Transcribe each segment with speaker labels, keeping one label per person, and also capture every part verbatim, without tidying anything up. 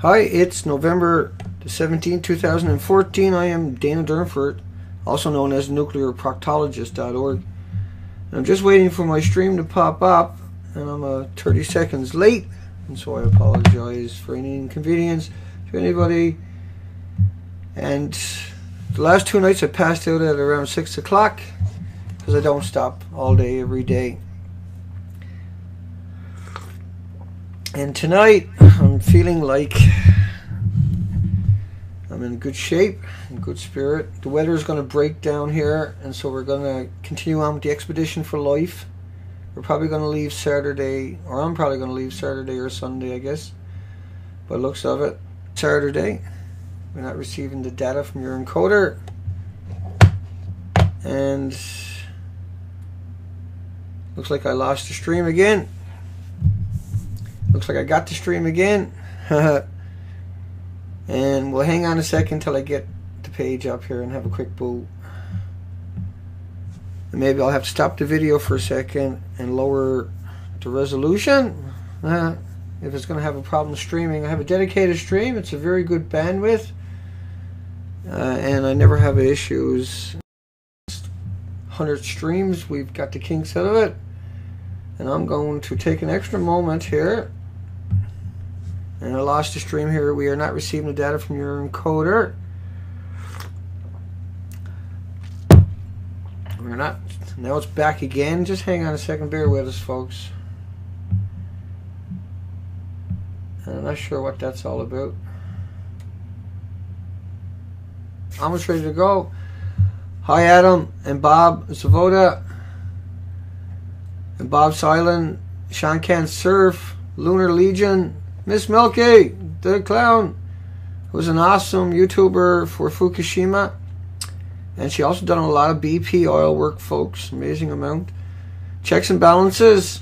Speaker 1: Hi, it's November the seventeenth, two thousand fourteen. I am Dana Durnford, also known as nuclear proctologist dot org. And I'm just waiting for my stream to pop up, and I'm uh, thirty seconds late, and so I apologize for any inconvenience to anybody. And the last two nights I passed out at around six o'clock because I don't stop all day, every day. And tonight I'm feeling like I'm in good shape, in good spirit. The weather is going to break down here, and so we're going to continue on with the expedition for life. We're probably going to leave Saturday, or I'm probably going to leave Saturday or Sunday, I guess, by the looks of it. Saturday. We're not receiving the data from your encoder. And looks like I lost the stream again. Looks like I got the stream again. And we'll hang on a second till I get the page up here and have a quick boot. And maybe I'll have to stop the video for a second and lower the resolution. Uh, if it's going to have a problem streaming. I have a dedicated stream. It's a very good bandwidth. Uh, and I never have issues. one hundred streams. We've got the kinks out of it. And I'm going to take an extra moment here. And I lost the stream here. We are not receiving the data from your encoder. We're not. Now it's back again. Just hang on a second. Bear with us, folks. I'm not sure what that's all about. Almost ready to go. Hi, Adam and Bob Zavoda and Bob Silent, Sean Can Surf, Lunar Legion, Miss Milky, the clown, who's an awesome YouTuber for Fukushima, and she also done a lot of B P oil work, folks. Amazing amount. Checks and balances.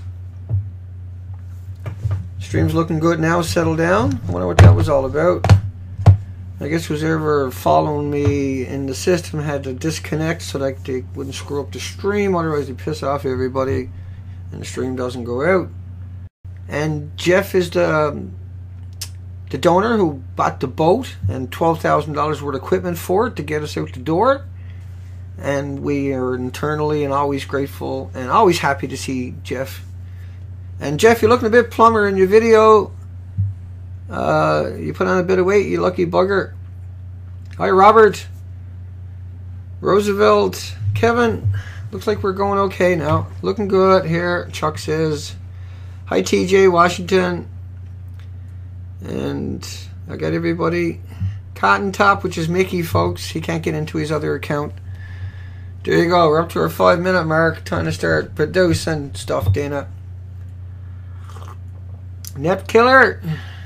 Speaker 1: Stream's looking good now. Settle down. I wonder what that was all about. I guess who's ever following me in the system had to disconnect so that they wouldn't screw up the stream. Otherwise, they piss off everybody, and the stream doesn't go out. And Jeff is the the donor who bought the boat and twelve thousand dollars worth of equipment for it to get us out the door. And we are internally and always grateful and always happy to see Jeff. And Jeff, you're looking a bit plumber in your video. Uh, you put on a bit of weight, you lucky bugger. Hi, Robert. Roosevelt. Kevin. Looks like we're going okay now. Looking good here. Chuck says. Hi, T J Washington. And I got everybody. Cotton Top, which is Mickey, folks. He can't get into his other account. There you go. We're up to our five minute mark. Time to start producing stuff, Dana. Net Killer.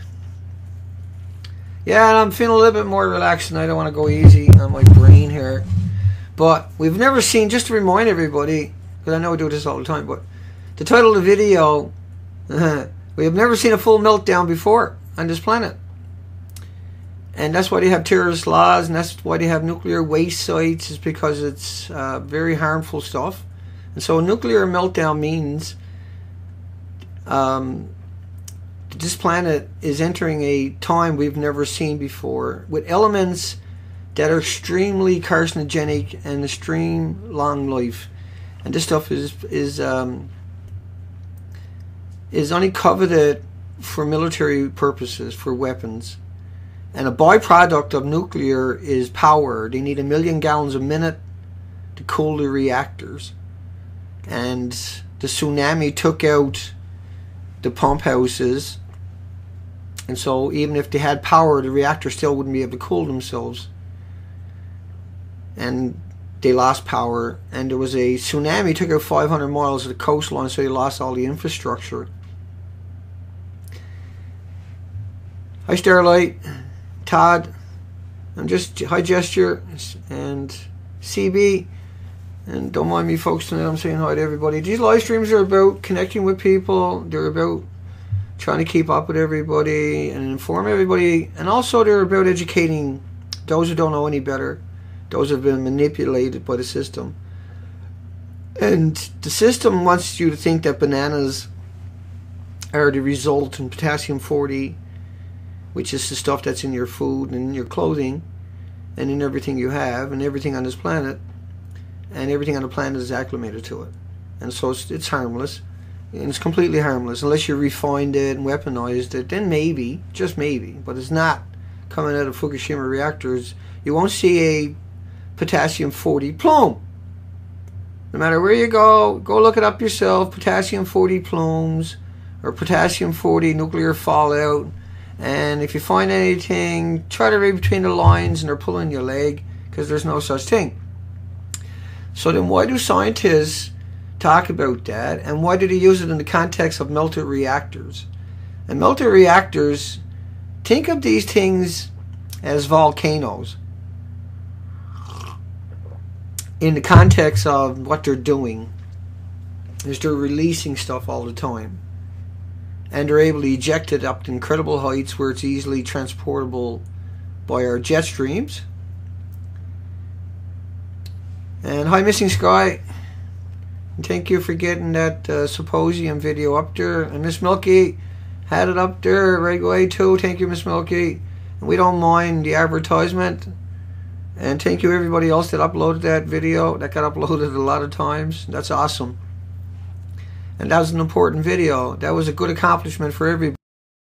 Speaker 1: Yeah, and I'm feeling a little bit more relaxed and I don't want to go easy on my brain here. But we've never seen, just to remind everybody, because I know I do this all the time, but the title of the video, we have never seen a full meltdown before on this planet. And that's why they have terrorist laws, and that's why they have nuclear waste sites, is because it's uh, very harmful stuff. And so a nuclear meltdown means um, this planet is entering a time we've never seen before, with elements that are extremely carcinogenic and extreme long life. And this stuff is is um, is only coveted for military purposes, for weapons. And a byproduct of nuclear is power. They need a million gallons a minute to cool the reactors. And the tsunami took out the pump houses. And so even if they had power, the reactor still wouldn't be able to cool themselves. And they lost power. And there was a tsunami, took out five hundred miles of the coastline, so they lost all the infrastructure. Hi, Starlight. Todd. I'm just, hi, Gesture. And C B. And don't mind me, folks, tonight I'm saying hi to everybody. These live streams are about connecting with people. They're about trying to keep up with everybody and inform everybody, and also they're about educating those who don't know any better, those who have been manipulated by the system. And the system wants you to think that bananas are the result in potassium forty which is the stuff that's in your food and in your clothing and in everything you have and everything on this planet, and everything on the planet is acclimated to it. And so it's, it's harmless, and it's completely harmless unless you refined it and weaponized it. Then maybe, just maybe, but it's not coming out of Fukushima reactors. You won't see a potassium forty plume. No matter where you go, go look it up yourself, potassium forty plumes or potassium forty nuclear fallout. And if you find anything, try to read between the lines and they're pulling your leg, because there's no such thing. So then why do scientists talk about that, and why do they use it in the context of melted reactors? And melted reactors, think of these things as volcanoes in the context of what they're doing is they're releasing stuff all the time, and they're able to eject it up to incredible heights where it's easily transportable by our jet streams. And hi Missing Sky, and thank you for getting that uh, symposium video up there. And Miss Milky had it up there right away too. Thank you, Miss Milky. And we don't mind the advertisement. And thank you everybody else that uploaded that video. That got uploaded a lot of times. That's awesome. And that was an important video. That was a good accomplishment for everybody.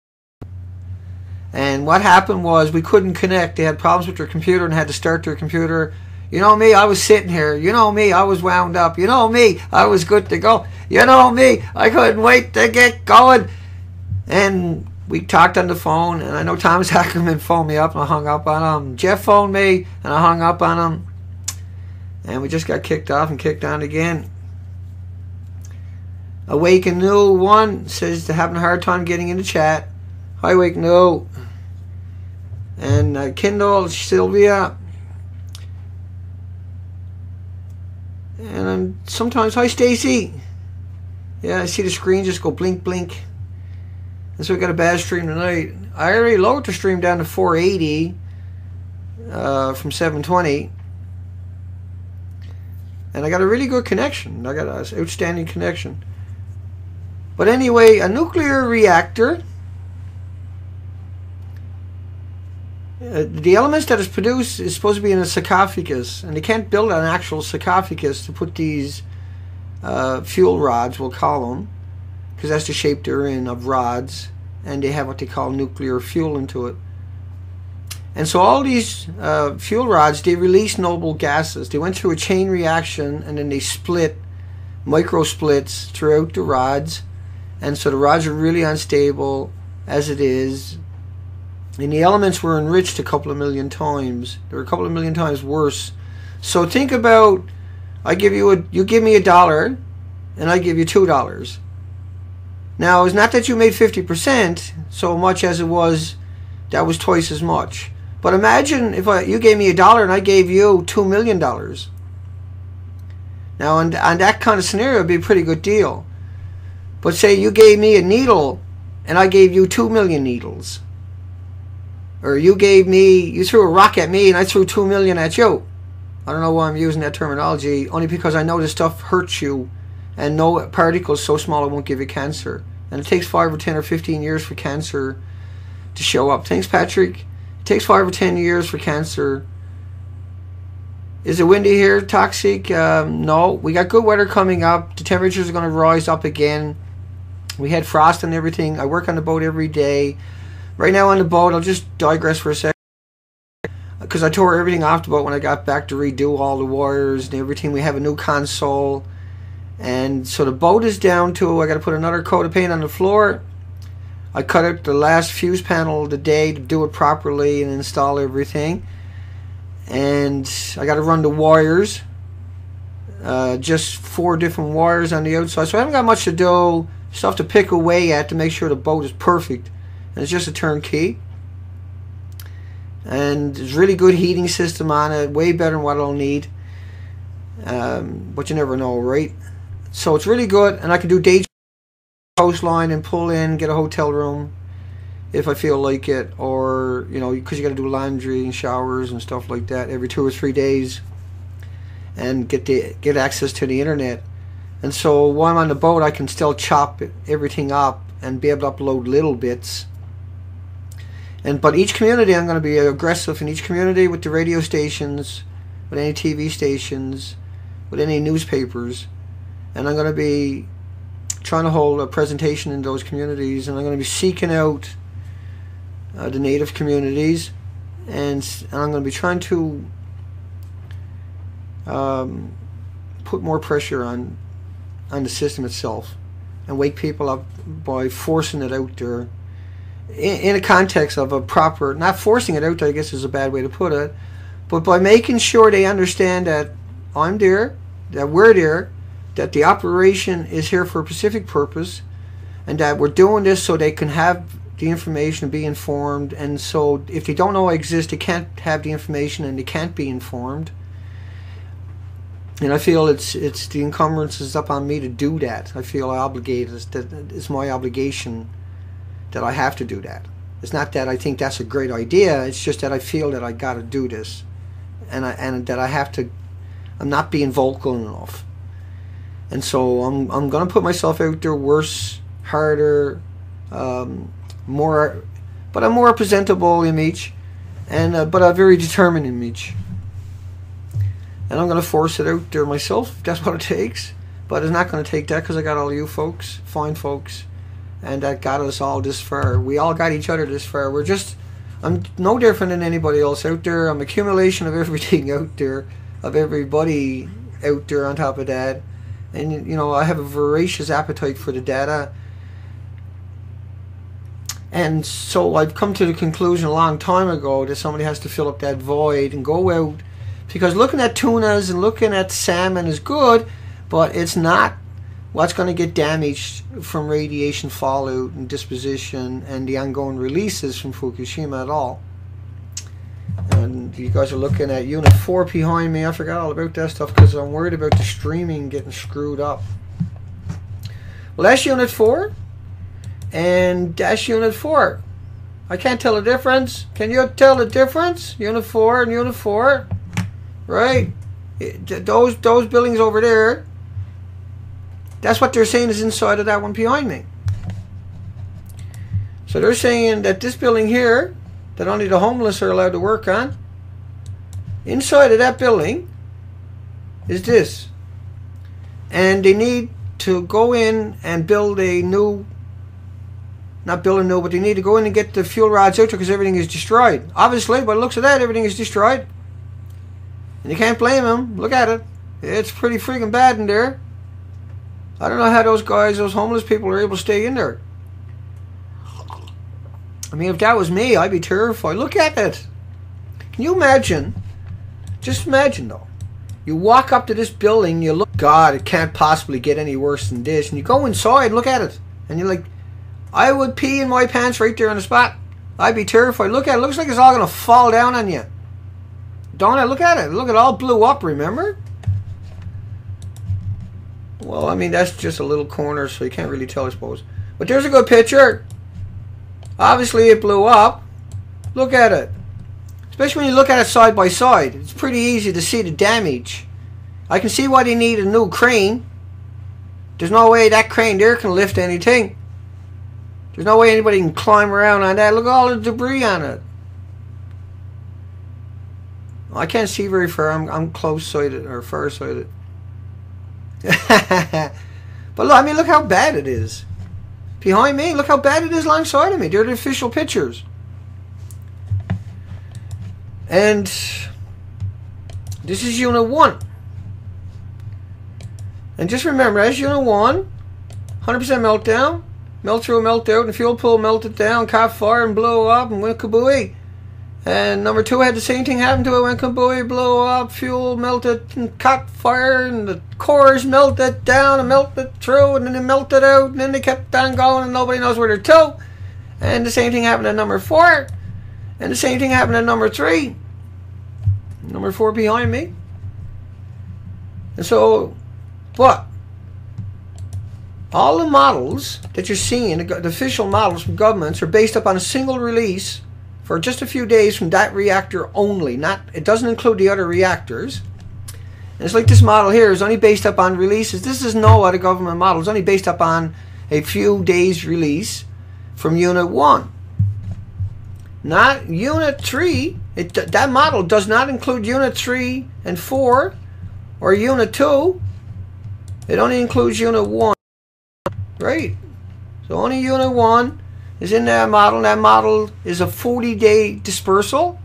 Speaker 1: And what happened was we couldn't connect. They had problems with their computer and had to start their computer. You know me, I was sitting here. You know me, I was wound up. You know me, I was good to go. You know me, I couldn't wait to get going. And we talked on the phone, and I know Thomas Ackerman phoned me up and I hung up on him. Jeff phoned me and I hung up on him. And we just got kicked off and kicked on again. Awake and New One says they're having a hard time getting in the chat. Hi Awake New. And uh, Kindle, Sylvia. And um, sometimes, hi Stacy. Yeah, I see the screen just go blink blink. And so we got a bad stream tonight. I already lowered the stream down to four eighty uh, from seven twenty. And I got a really good connection. I got an outstanding connection. But anyway, a nuclear reactor, uh, the elements that is produced is supposed to be in a sarcophagus. And they can't build an actual sarcophagus to put these uh, fuel rods, we'll call them, because that's the shape they're in, of rods, and they have what they call nuclear fuel into it. And so all these uh, fuel rods, they release noble gases. They went through a chain reaction, and then they split, micro splits throughout the rods, and so the rods are really unstable as it is, and the elements were enriched a couple of million times. They're a couple of million times worse. So think about, I give you a, you give me a dollar, and I give you two dollars. Now, it's not that you made fifty percent so much as it was, that was twice as much. But imagine if I, you gave me a dollar and I gave you two million dollars. Now, on, on that kind of scenario, it would be a pretty good deal. But say you gave me a needle and I gave you two million needles. Or you gave me, you threw a rock at me and I threw two million at you. I don't know why I'm using that terminology, only because I know this stuff hurts you. And no particles so small it won't give you cancer. And it takes five or ten or fifteen years for cancer to show up. Thanks, Patrick. It takes five or ten years for cancer. Is it windy here? Toxic? Um, no. We got good weather coming up. The temperatures are going to rise up again. We had frost and everything. I work on the boat every day. Right now on the boat, I'll just digress for a second, because I tore everything off the boat when I got back to redo all the wires and everything. We have a new console. And so the boat is down to, I got to put another coat of paint on the floor. I cut out the last fuse panel of the day to do it properly and install everything. And I got to run the wires. Uh, just four different wires on the outside. So I haven't got much to do. Stuff to pick away at to make sure the boat is perfect. And it's just a turnkey. And there's really good heating system on it. Way better than what I'll need. Um, but you never know, right? So it's really good, and I can do day coastline and pull in, get a hotel room if I feel like it, or you know, because you got to do laundry and showers and stuff like that every two or three days, and get the get access to the internet. And so while I'm on the boat, I can still chop everything up and be able to upload little bits. And but each community, I'm going to be aggressive in each community with the radio stations, with any T V stations, with any newspapers, and I'm going to be trying to hold a presentation in those communities, and I'm going to be seeking out uh, the native communities, and, and I'm going to be trying to um, put more pressure on on the system itself and wake people up by forcing it out there in, in a context of a proper, not forcing it out there, I guess is a bad way to put it, but by making sure they understand that I'm there, that we're there, that the operation is here for a specific purpose, and that we're doing this so they can have the information and be informed, and so if they don't know I exist, they can't have the information and they can't be informed. And I feel it's it's the encumbrance is up on me to do that. I feel I obligated. It's, that it's my obligation that I have to do that. It's not that I think that's a great idea. It's just that I feel that I got to do this, and I and that I have to. I'm not being vocal enough, and so I'm I'm gonna put myself out there worse, harder, um, more, but a more presentable image, and uh, but a very determined image. And I'm going to force it out there myself, if that's what it takes. But it's not going to take that, because I got all you folks, fine folks, and that got us all this far. We all got each other this far. We're just, I'm no different than anybody else out there. I'm accumulation of everything out there, of everybody out there on top of that. And, you know, I have a voracious appetite for the data. And so I've come to the conclusion a long time ago that somebody has to fill up that void and go out. Because looking at tunas and looking at salmon is good, but it's not what's going to get damaged from radiation fallout and disposition and the ongoing releases from Fukushima at all. And you guys are looking at Unit four behind me. I forgot all about that stuff because I'm worried about the streaming getting screwed up. Well, that's Unit four, and that's Unit four. I can't tell the difference. Can you tell the difference? Unit four and Unit four? Right, it, those those buildings over there, that's what they're saying is inside of that one behind me. So they're saying that this building here, that only the homeless are allowed to work on, inside of that building is this. And they need to go in and build a new, not build a new, but they need to go in and get the fuel rods out there because everything is destroyed. Obviously, by the looks of that, everything is destroyed. And you can't blame them. Look at it. It's pretty freaking bad in there. I don't know how those guys, those homeless people, are able to stay in there. I mean, if that was me, I'd be terrified. Look at it. Can you imagine? Just imagine, though. You walk up to this building, you look, God, it can't possibly get any worse than this. And you go inside, look at it. And you're like, I would pee in my pants right there on the spot. I'd be terrified. Look at it. It looks like it's all going to fall down on you. Don't it? Look at it. Look, it all blew up, remember? Well, I mean, that's just a little corner, so you can't really tell, I suppose. But there's a good picture. Obviously, it blew up. Look at it. Especially when you look at it side by side. It's pretty easy to see the damage. I can see why they need a new crane. There's no way that crane there can lift anything. There's no way anybody can climb around on that. Look at all the debris on it. I can't see very far. I'm, I'm close-sighted or far-sighted. But look, I mean, look how bad it is. Behind me, look how bad it is alongside of me. They're the official pictures. And this is Unit one. And just remember, as Unit one, one hundred percent meltdown. Melt through, melt out, and fuel pool melted down, caught fire and blew up and went kabooey. And number two had the same thing happen to it, went kabooey, blew up, fuel melted and caught fire, and the cores melted down and melted through, and then they melted out, and then they kept on going, and nobody knows where they're to. And the same thing happened to number four, and the same thing happened to number three. Number four behind me. And so, but all the models that you're seeing, the official models from governments, are based upon a single release for just a few days from that reactor only. Not, it doesn't include the other reactors. And it's like this model here is only based up on releases. This is no other government model. It's only based up on a few days release from Unit one. not unit three. It, that model does not include unit three and four or unit two. It only includes unit one, right? So only unit one is in that model. That model is a forty day dispersal.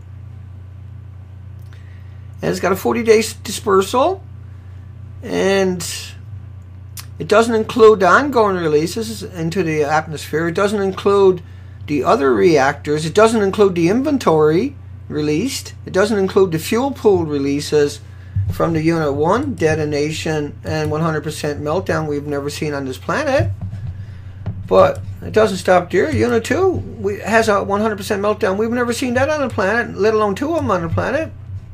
Speaker 1: And it's got a forty day dispersal. And it doesn't include the ongoing releases into the atmosphere. It doesn't include the other reactors. It doesn't include the inventory released. It doesn't include the fuel pool releases from the unit one detonation and one hundred percent meltdown we've never seen on this planet. But it doesn't stop there. Unit two we, has a one hundred percent meltdown. We've never seen that on the planet, let alone two of them on the planet.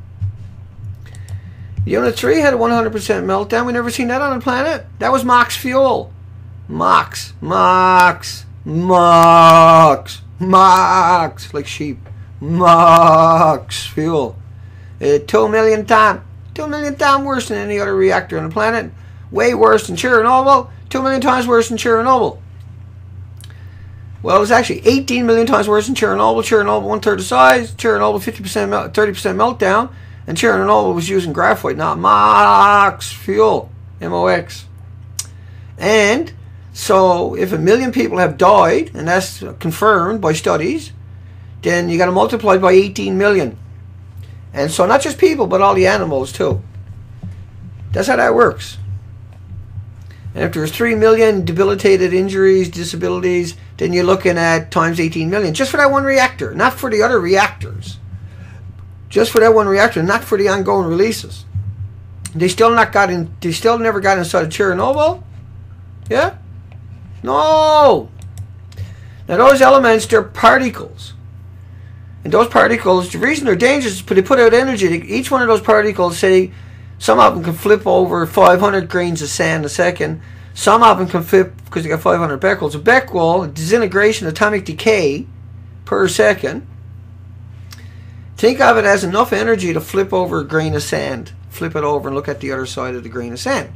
Speaker 1: Unit three had a one hundred percent meltdown. We never seen that on the planet. That was MOX fuel. MOX. MOX. MOX. MOX. Like sheep. MOX fuel. Uh, two million times. Two million times worse than any other reactor on the planet. Way worse than Chernobyl. Two million times worse than Chernobyl. Well, it was actually eighteen million times worse than Chernobyl. Chernobyl one third the size. Chernobyl fifty percent, thirty percent meltdown. And Chernobyl was using graphite, not MOX fuel. M O X. And so if a million people have died, and that's confirmed by studies, then you got to multiply by eighteen million. And so not just people, but all the animals too. That's how that works. And if there's three million debilitated injuries, disabilities, then you're looking at times eighteen million. Just for that one reactor, not for the other reactors. Just for that one reactor, not for the ongoing releases. They still not got in. They still never got inside of Chernobyl. Yeah? No. Now those elements, they're particles. And those particles, the reason they're dangerous is because they put out energy. Each one of those particles, say, some of them can flip over five hundred grains of sand a second. Some of them can flip, because they got five hundred becquerels. A becquerel, disintegration, atomic decay per second. Think of it as enough energy to flip over a grain of sand. Flip it over and look at the other side of the grain of sand.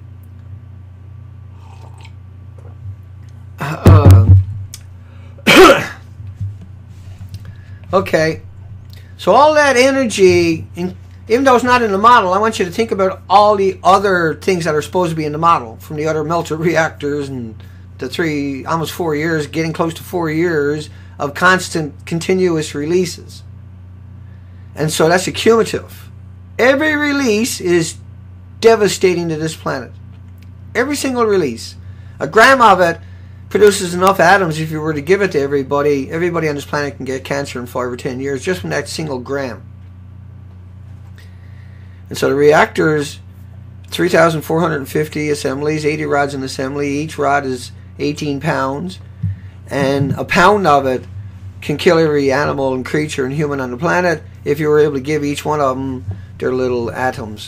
Speaker 1: Uh, okay. So all that energy, in, even though it's not in the model, I want you to think about all the other things that are supposed to be in the model, from the other melter reactors and the three, almost four years, getting close to four years of constant, continuous releases. And so that's accumulative. Every release is devastating to this planet. Every single release. A gram of it produces enough atoms, if you were to give it to everybody, everybody on this planet can get cancer in five or ten years just from that single gram. And so the reactors, three thousand four hundred fifty assemblies, eighty rods in assembly. Each rod is eighteen pounds. And a pound of it can kill every animal and creature and human on the planet if you were able to give each one of them their little atoms.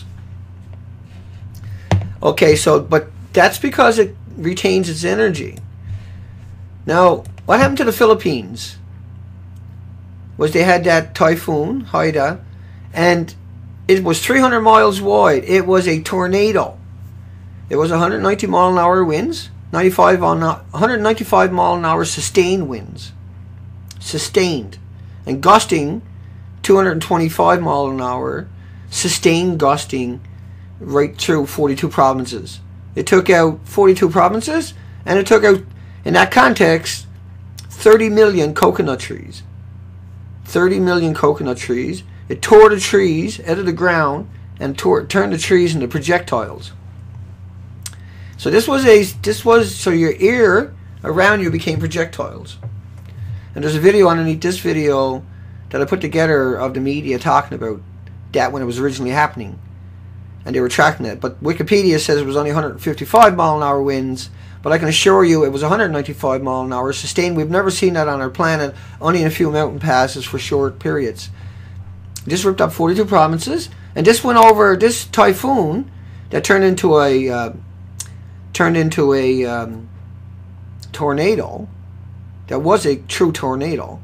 Speaker 1: Okay, so, but that's because it retains its energy. Now, what happened to the Philippines was they had that typhoon, Haida, and it was three hundred miles wide. It was a tornado. It was one hundred ninety mile an hour winds, ninety-five on one hundred ninety-five mile an hour sustained winds. Sustained. And gusting two hundred twenty-five mile an hour, sustained gusting right through forty-two provinces. It took out forty-two provinces, and it took out, in that context, thirty million coconut trees. thirty million coconut trees. It tore the trees out of the ground and tore, turned the trees into projectiles. So this was a this was so your ear around you became projectiles. And there's a video underneath this video that I put together of the media talking about that when it was originally happening, and they were tracking it. But Wikipedia says it was only one hundred fifty-five mile an hour winds, but I can assure you it was one hundred ninety-five mile an hour sustained. We've never seen that on our planet, only in a few mountain passes for short periods. This ripped up forty-two provinces, and this went over, this typhoon that turned into a uh, turned into a um, tornado. That was a true tornado.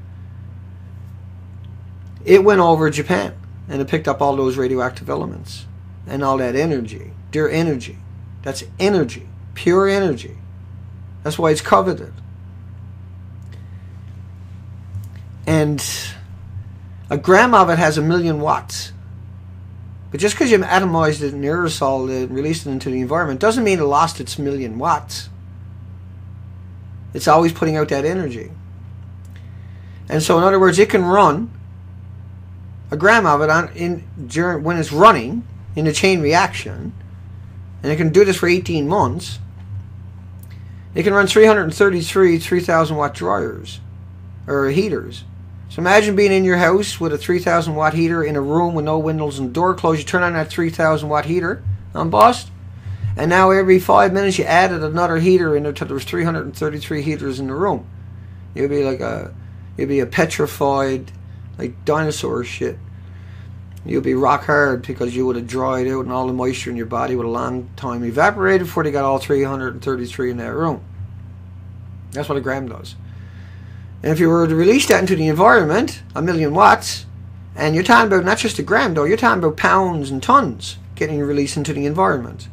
Speaker 1: It went over Japan, and it picked up all those radioactive elements and all that energy. Their energy. That's energy. Pure energy. That's why it's coveted. And a gram of it has a million watts. But just because you've atomized it in aerosol and released it into the environment doesn't mean it lost its million watts. It's always putting out that energy. And so in other words, it can run a gram of it on in during when it's running in a chain reaction, and it can do this for eighteen months. It can run three hundred thirty-three three thousand watt dryers or heaters. So imagine being in your house with a three thousand watt heater in a room with no windows and door closed. You turn on that three thousand watt heater on bust, and now every five minutes you added another heater in there till there was three hundred thirty-three heaters in the room. You'd be like a, you'd be a petrified, like dinosaur shit. You'd be rock hard because you would have dried out and all the moisture in your body would a long time evaporated before they got all three hundred thirty-three in that room. That's what a gram does. And if you were to release that into the environment, a million watts, and you're talking about not just a gram though, you're talking about pounds and tons getting released into the environment.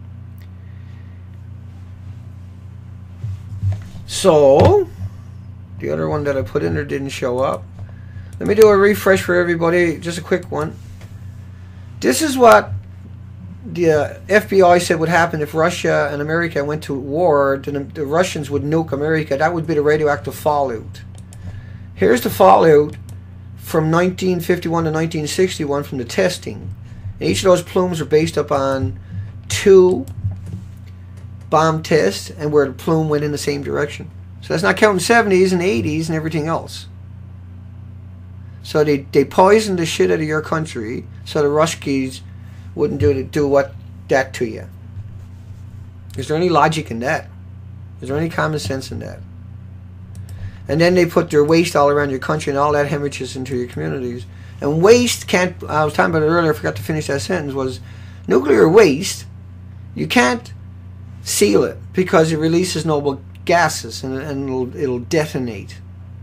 Speaker 1: So, the other one that I put in there didn't show up. Let me do a refresh for everybody, just a quick one. This is what the uh, F B I said would happen if Russia and America went to war. The, the Russians would nuke America. That would be the radioactive fallout. Here's the fallout from nineteen fifty-one to nineteen sixty-one from the testing. And each of those plumes are based upon two bomb tests and where the plume went in the same direction. So that's not counting seventies and eighties and everything else. So they, they poisoned the shit out of your country so the Ruskies wouldn't do do what that to you. Is there any logic in that? Is there any common sense in that? And then they put their waste all around your country and all that hemorrhages into your communities. And waste can't, I was talking about it earlier, I forgot to finish that sentence, was nuclear waste, you can't seal it because it releases noble gases and, and it'll, it'll detonate.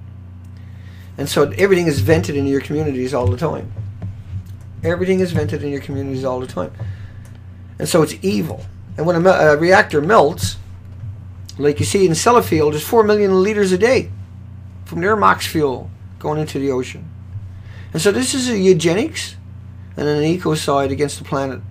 Speaker 1: And so everything is vented into your communities all the time. Everything is vented in your communities all the time. And so it's evil. And when a, a reactor melts, like you see in Sellafield, there's four million liters a day from their MOX fuel going into the ocean. And so this is a eugenics and an ecocide against the planet.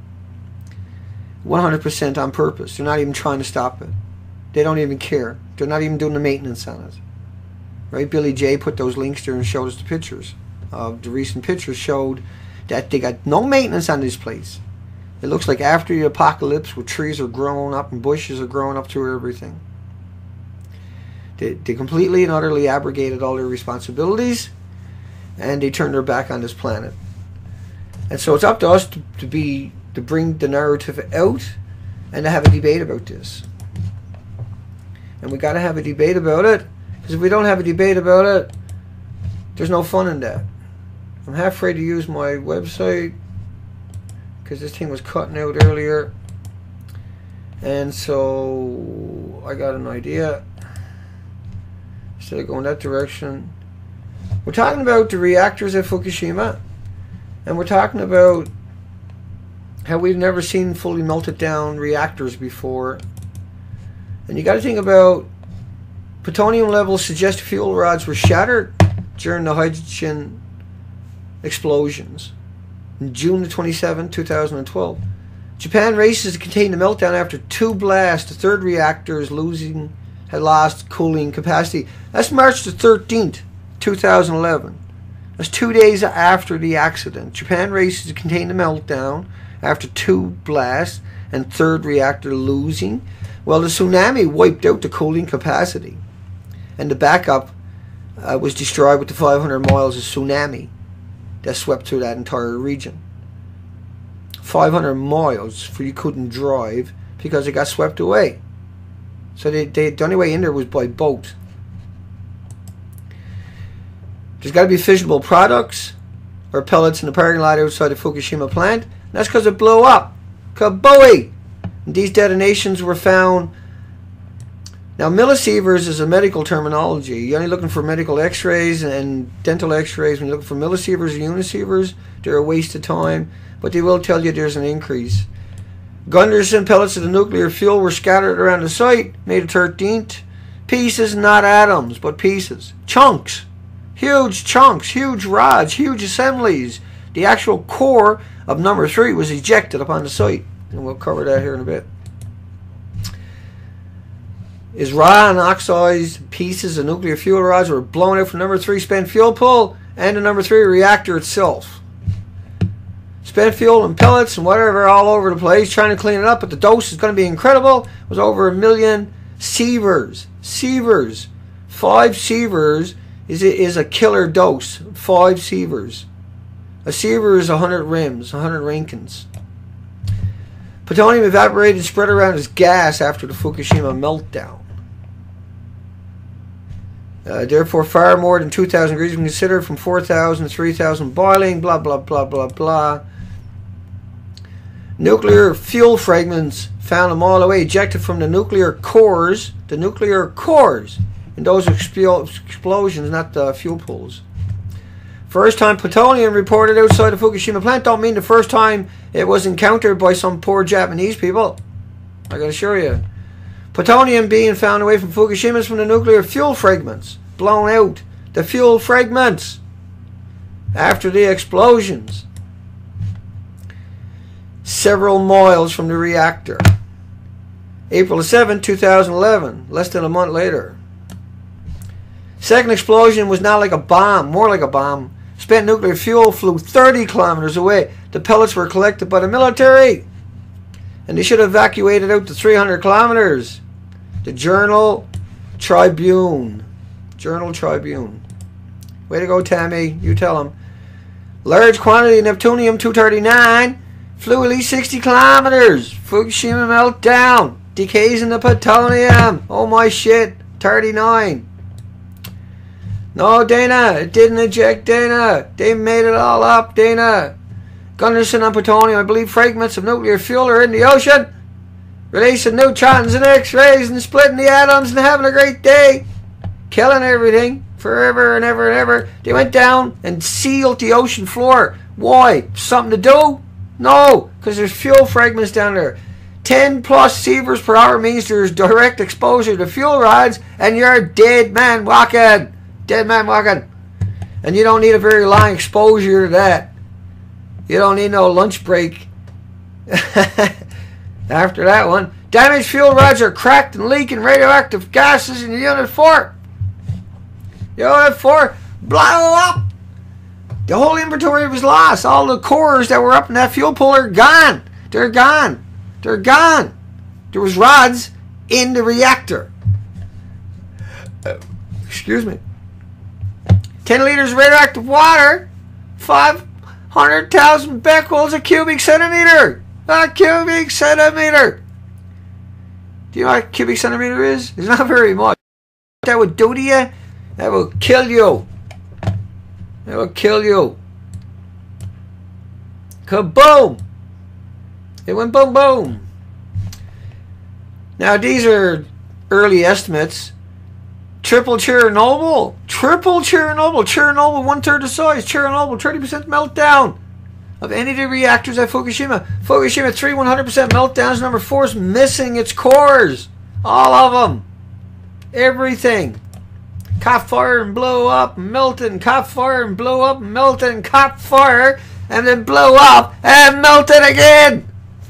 Speaker 1: one hundred percent on purpose. They're not even trying to stop it. They don't even care. They're not even doing the maintenance on it. Right? Billy J put those links there and showed us the pictures. Uh, the recent pictures showed that they got no maintenance on this place. It looks like after the apocalypse where trees are growing up and bushes are growing up through everything. They, they completely and utterly abrogated all their responsibilities and they turned their back on this planet. And so it's up to us to, to be to bring the narrative out and to have a debate about this. And we got to have a debate about it, because if we don't have a debate about it, there's no fun in that. I'm half afraid to use my website because this thing was cutting out earlier, and so I got an idea. Instead of going that direction, we're talking about the reactors at Fukushima, and we're talking about how we've never seen fully melted down reactors before. And you got to think about plutonium levels suggest fuel rods were shattered during the hydrogen explosions. In June the twenty-seventh, two thousand twelve, Japan races to contain the meltdown after two blasts. The third reactor is losing, had lost cooling capacity. That's March the thirteenth, two thousand eleven. That's two days after the accident. Japan races to contain the meltdown after two blasts and third reactor losing. Well, the tsunami wiped out the cooling capacity, and the backup uh, was destroyed with the five hundred miles of tsunami that swept through that entire region. five hundred miles for you couldn't drive because it got swept away. So they, they, the only way in there was by boat. There's got to be fissionable products or pellets in the parking lot outside the Fukushima plant. And that's because it blew up. Kabooey! And these detonations were found. Now, millisieverts is a medical terminology. You're only looking for medical x-rays and dental x-rays. When you're looking for millisieverts or unisievers, they're a waste of time. But they will tell you there's an increase. Gunderson pellets of the nuclear fuel were scattered around the site, May the thirteenth. Pieces, not atoms, but pieces. Chunks. Huge chunks, huge rods, huge assemblies. The actual core of number three was ejected upon the site. And we'll cover that here in a bit. Is raw and oxidized pieces of nuclear fuel rods were blown out from number three spent fuel pool and the number three reactor itself. Spent fuel and pellets and whatever all over the place, trying to clean it up, but the dose is going to be incredible. It was over a million sievers. Sievers. Five sievers is, is a killer dose. Five sievers. A siever is one hundred rims, one hundred Rankins. Plutonium evaporated and spread around as gas after the Fukushima meltdown. Uh, therefore, far more than two thousand degrees when considered, from four thousand to three thousand boiling, blah, blah, blah, blah, blah. Nuclear fuel fragments found a mile away, ejected from the nuclear cores, the nuclear cores, in those expl explosions, not the fuel pools. First time plutonium reported outside the Fukushima plant don't mean the first time it was encountered by some poor Japanese people. I can assure you. Plutonium being found away from Fukushima is from the nuclear fuel fragments blown out. The fuel fragments after the explosions. Several miles from the reactor. April seventh, two thousand eleven, less than a month later. Second explosion was not like a bomb, more like a bomb. Spent nuclear fuel flew thirty kilometers away. The pellets were collected by the military, and they should have evacuated out to three hundred kilometers. The Journal Tribune. Journal Tribune. Way to go, Tammy. You tell them. Large quantity of Neptunium two thirty-nine flew at least sixty kilometers. Fukushima meltdown. Decays in the plutonium. Oh my shit. thirty-nine. No, Dana, it didn't eject, Dana. They made it all up, Dana. Gunderson on plutonium. I believe fragments of nuclear fuel are in the ocean, releasing neutrons and X-rays and splitting the atoms and having a great day, killing everything forever and ever and ever. They went down and sealed the ocean floor. Why? Something to do? No, because there's fuel fragments down there. ten plus sievers per hour means there's direct exposure to fuel rods, and you're a dead man walking. Dead man walking. And you don't need a very long exposure to that. You don't need no lunch break. After that one. Damaged fuel rods are cracked and leaking radioactive gases in Unit four. Unit four blow up. The whole inventory was lost. All the cores that were up in that fuel pool are gone. They're gone. They're gone. There was rods in the reactor. Uh, excuse me. ten liters of radioactive water, five hundred thousand becquerels a cubic centimeter. A cubic centimeter. Do you know what a cubic centimeter is? It's not very much. What that would do to you? That will kill you. That will kill you. Kaboom! It went boom boom. Now these are early estimates. Triple Chernobyl. Triple Chernobyl. Chernobyl, one-third the size. Chernobyl, thirty percent meltdown of any of the reactors at Fukushima. Fukushima three, one hundred percent meltdowns. Number four is missing its cores. All of them. Everything. Caught fire and blew up, melted, caught fire and blew up, melted, caught fire, and then blew up and melted again.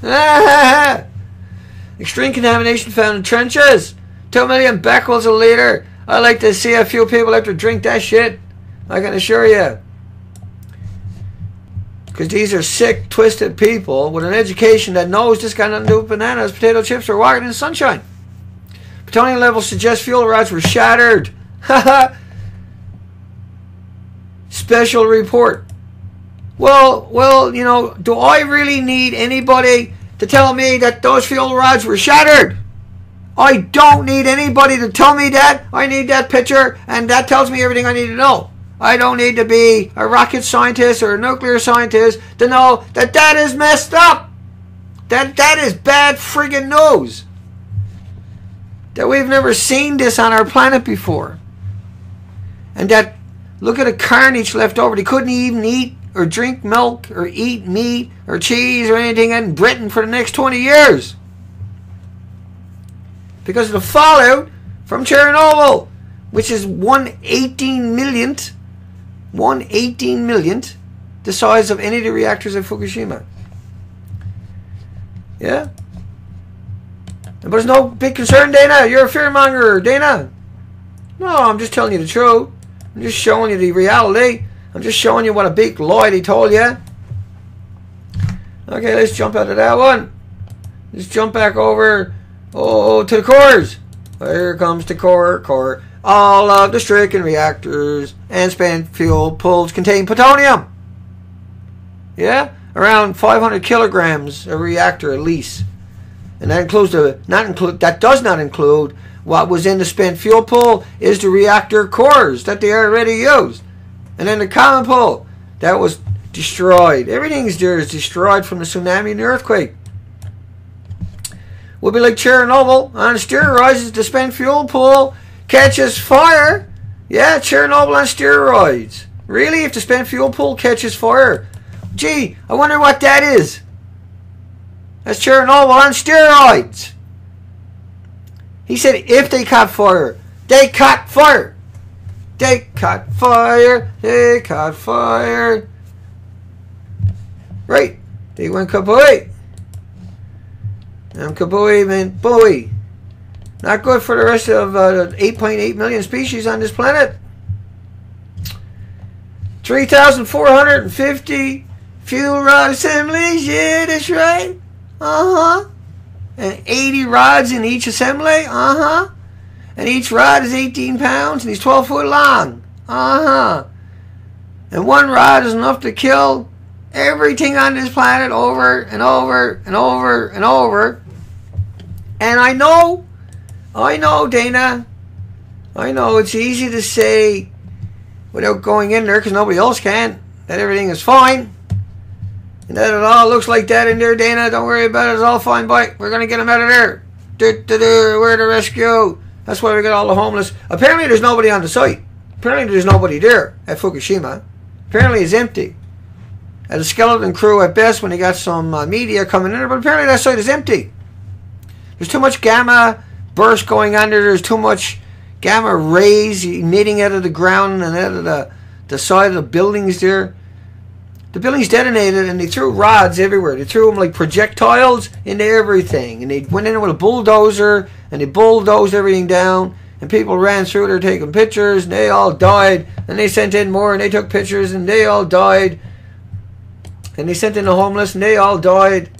Speaker 1: Extreme contamination found in trenches. Two million becquerels a liter. I like to see a few people have to drink that shit. I can assure you. Because these are sick, twisted people with an education that knows this got nothing to do with bananas, potato chips, or walking in the sunshine. Plutonium levels suggest fuel rods were shattered. Special report. Well, well, you know, do I really need anybody to tell me that those fuel rods were shattered? I don't need anybody to tell me that. I need that picture, and that tells me everything I need to know. I don't need to be a rocket scientist or a nuclear scientist to know that that is messed up. That that is bad friggin' news. That we've never seen this on our planet before. And that, look at the carnage left over. They couldn't even eat or drink milk or eat meat or cheese or anything in Britain for the next twenty years. Because of the fallout from Chernobyl, which is one eighteen millionth One eighteen millionth the size of any of the reactors at Fukushima. Yeah? But it's no big concern, Dana. You're a fearmonger, Dana. No, I'm just telling you the truth. I'm just showing you the reality. I'm just showing you what a big lie they told you. Okay, let's jump out of that one. Let's jump back over oh, to the cores. Here comes the core, core. All of the stricken reactors and spent fuel pools contain plutonium. Yeah? Around five hundred kilograms a reactor at least. And that includes the not include that does not include what was in the spent fuel pool is the reactor cores that they already used. And then the common pool that was destroyed. Everything's there is destroyed from the tsunami and the earthquake. Will be like Chernobyl on steroids. The spent fuel pool catches fire. Yeah, Chernobyl on steroids. Really? If the spent fuel pool catches fire? Gee, I wonder what that is. That's Chernobyl on steroids. He said if they caught fire. They caught fire. They caught fire. They caught fire. Right. They went kabooey. And kabooey meant buoy. Not good for the rest of uh, eight point eight million species on this planet. three thousand four hundred fifty fuel rod assemblies. Yeah, that's right. Uh-huh. And eighty rods in each assembly. Uh-huh. And each rod is eighteen pounds and he's twelve foot long. Uh-huh. And one rod is enough to kill everything on this planet over and over and over and over. And I know, I know, Dana, I know it's easy to say without going in there because nobody else can that everything is fine. And that it all looks like that in there, Dana. Don't worry about it. It's all fine, boy. We're going to get them out of there. Do, do, do. We're the rescue. That's why we got all the homeless. Apparently there's nobody on the site. Apparently there's nobody there at Fukushima. Apparently it's empty. At a skeleton crew at best when they got some uh, media coming in there. But apparently that site is empty. There's too much gamma burst going on there. There's too much gamma rays emitting out of the ground and out of the, the side of the buildings there. The buildings detonated and they threw rods everywhere. They threw them like projectiles into everything. And they went in with a bulldozer and they bulldozed everything down. And people ran through there taking pictures and they all died. And they sent in more and they took pictures and they all died. And they sent in the homeless and they all died.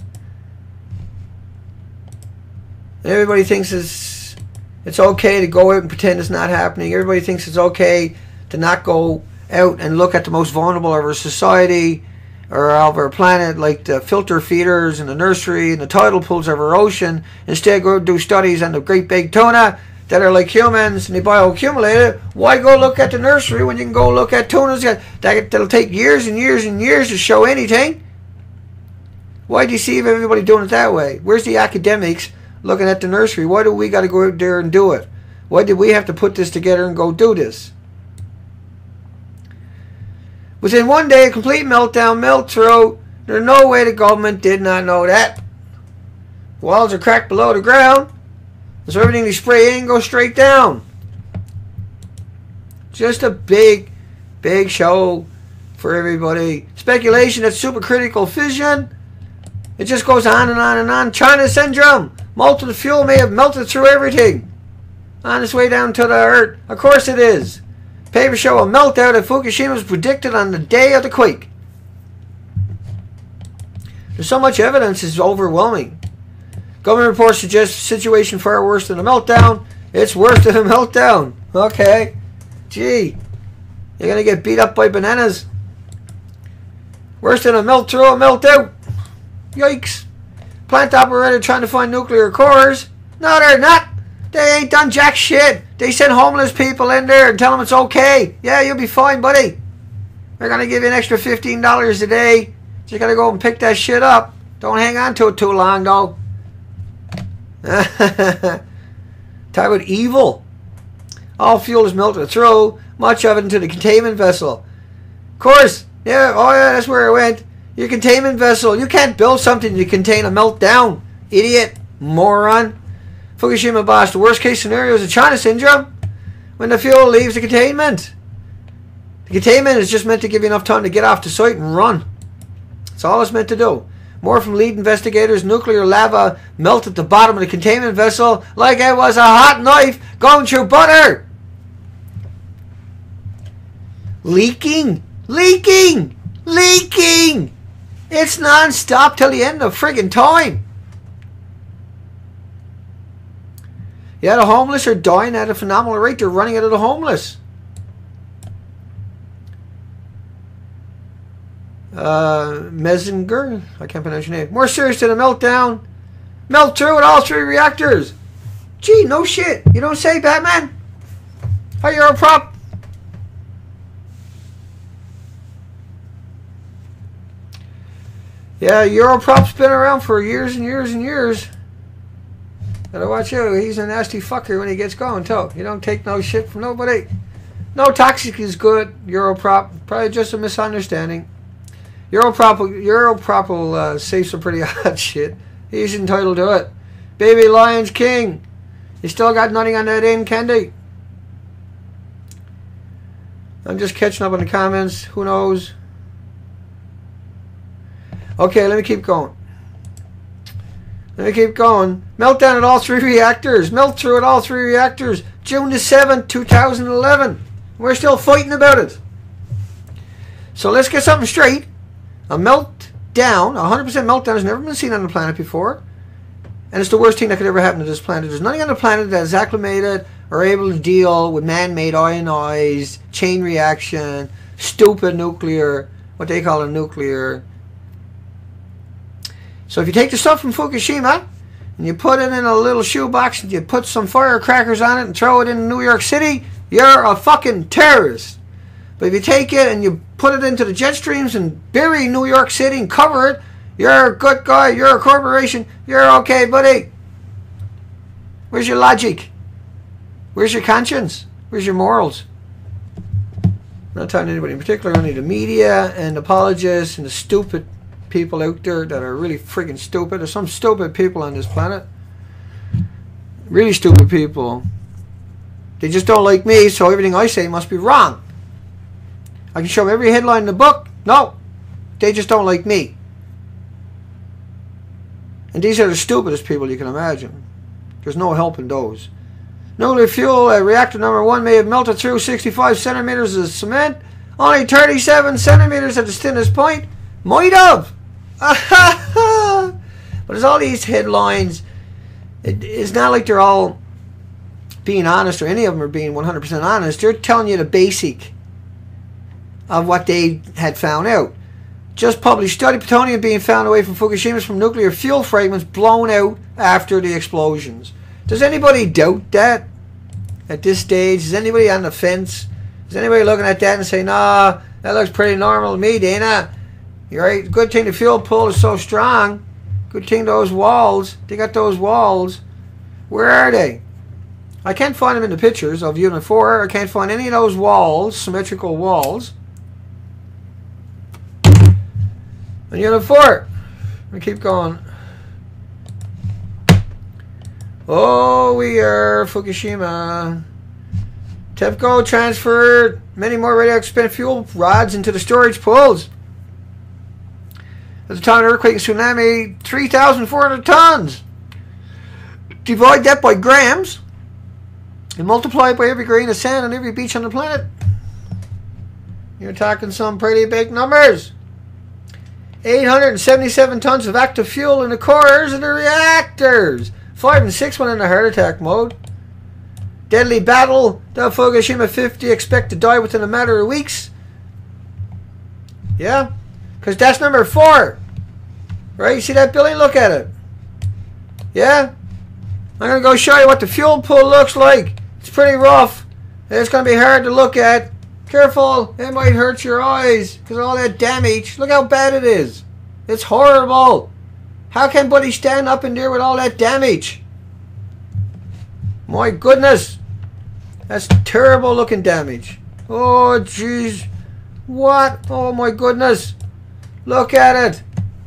Speaker 1: And everybody thinks it's, it's okay to go out and pretend it's not happening. Everybody thinks it's okay to not go out and look at the most vulnerable of our society or of our planet, like the filter feeders and the nursery and the tidal pools of our ocean. Instead, go do studies on the great big tuna that are like humans and they bioaccumulate it. Why go look at the nursery when you can go look at tunas that, that'll take years and years and years to show anything? Why deceive everybody doing it that way? Where's the academics looking at the nursery? Why do we got to go out there and do it? Why did we have to put this together and go do this? Within one day, a complete meltdown, melt through. There's no way the government did not know that. Walls are cracked below the ground. So everything they spray in goes straight down. Just a big, big show for everybody. Speculation that supercritical fission. It just goes on and on and on. China syndrome. Molten fuel may have melted through everything on its way down to the earth. Of course it is. Papers show a meltdown at Fukushima was predicted on the day of the quake. There's so much evidence, it's overwhelming. Government reports suggest a situation far worse than a meltdown. It's worse than a meltdown. Okay. Gee. You're going to get beat up by bananas. Worse than a melt through, a melt out. Yikes. Plant operator trying to find nuclear cores. No, they're not. They ain't done jack shit. They send homeless people in there and tell them it's okay. Yeah, you'll be fine, buddy. They're going to give you an extra fifteen dollars a day. You got to go and pick that shit up. Don't hang on to it too long, though. Talk about evil. All fuel is melted through, much of it into the containment vessel. Of course. Yeah, oh yeah, that's where it went. Your containment vessel. You can't build something to contain a meltdown. Idiot. Moron. Fukushima boss, the worst case scenario is a China syndrome when the fuel leaves the containment. The containment is just meant to give you enough time to get off the site and run. That's all it's meant to do. More from lead investigators. Nuclear lava melted the bottom of the containment vessel like it was a hot knife going through butter. Leaking. Leaking. Leaking. It's non-stop till the end of friggin' time. Yeah, the homeless are dying at a phenomenal rate. They're running out of the homeless. Uh, Messinger, I can't pronounce your name. More serious than a meltdown. Melt through with all three reactors. Gee, no shit. You don't say, Batman? Hi, Europrop. Yeah, Europrop's been around for years and years and years. Gotta watch out. He's a nasty fucker when he gets going, too. You don't take no shit from nobody. No toxic is good, Europrop. Probably just a misunderstanding. Europrop, Europrop will uh, say some pretty hot shit. He's entitled to it. Baby Lion's King. You still got nothing on that end, Candy? I'm just catching up on the comments. Who knows? Okay, let me keep going. Let me keep going. Meltdown at all three reactors. Melt through at all three reactors. June the seventh, two thousand eleven. We're still fighting about it. So let's get something straight. A meltdown, a one hundred percent meltdown has never been seen on the planet before. And it's the worst thing that could ever happen to this planet. There's nothing on the planet that is acclimated or able to deal with man-made ionized, chain reaction, stupid nuclear, what they call a nuclear. So if you take the stuff from Fukushima and you put it in a little shoebox and you put some firecrackers on it and throw it in New York City, you're a fucking terrorist. But if you take it and you put it into the jet streams and bury New York City and cover it, you're a good guy, you're a corporation, you're okay, buddy. Where's your logic? Where's your conscience? Where's your morals? I'm not talking to anybody in particular, only the media and apologists and the stupid people out there that are really friggin' stupid. There's some stupid people on this planet. Really stupid people. They just don't like me, so everything I say must be wrong. I can show them every headline in the book. No. They just don't like me. And these are the stupidest people you can imagine. There's no helping those. Nuclear fuel at reactor number one may have melted through sixty-five centimeters of cement. Only thirty-seven centimeters at the thinnest point. Might have. But there's all these headlines. It, it's not like they're all being honest, or any of them are being one hundred percent honest. They're telling you the basic of what they had found out. Just published study: plutonium being found away from Fukushima from nuclear fuel fragments blown out after the explosions. Does anybody doubt that at this stage? Is anybody on the fence? Is anybody looking at that and saying, nah, that looks pretty normal to me, Dana? You're right. Good thing the fuel pull is so strong. Good thing those walls, they got those walls. Where are they? I can't find them in the pictures of Unit four. I can't find any of those walls, symmetrical walls. And Unit four. We keep going. Oh, we are Fukushima. TEPCO transferred many more radioactive spent fuel rods into the storage pools. At the time of the earthquake and tsunami, three thousand four hundred tons. Divide that by grams and multiply it by every grain of sand on every beach on the planet. You're talking some pretty big numbers. eight hundred seventy-seven tons of active fuel in the cores of the reactors. Five and six went into heart attack mode. Deadly battle. The Fukushima fifty expect to die within a matter of weeks. Yeah? Because that's number four. Right? You see that, Billy? Look at it. Yeah? I'm going to go show you what the fuel pool looks like. It's pretty rough. It's going to be hard to look at. Careful. It might hurt your eyes because of all that damage. Look how bad it is. It's horrible. How can Buddy stand up in there with all that damage? My goodness. That's terrible looking damage. Oh, jeez. What? Oh, my goodness. Look at it.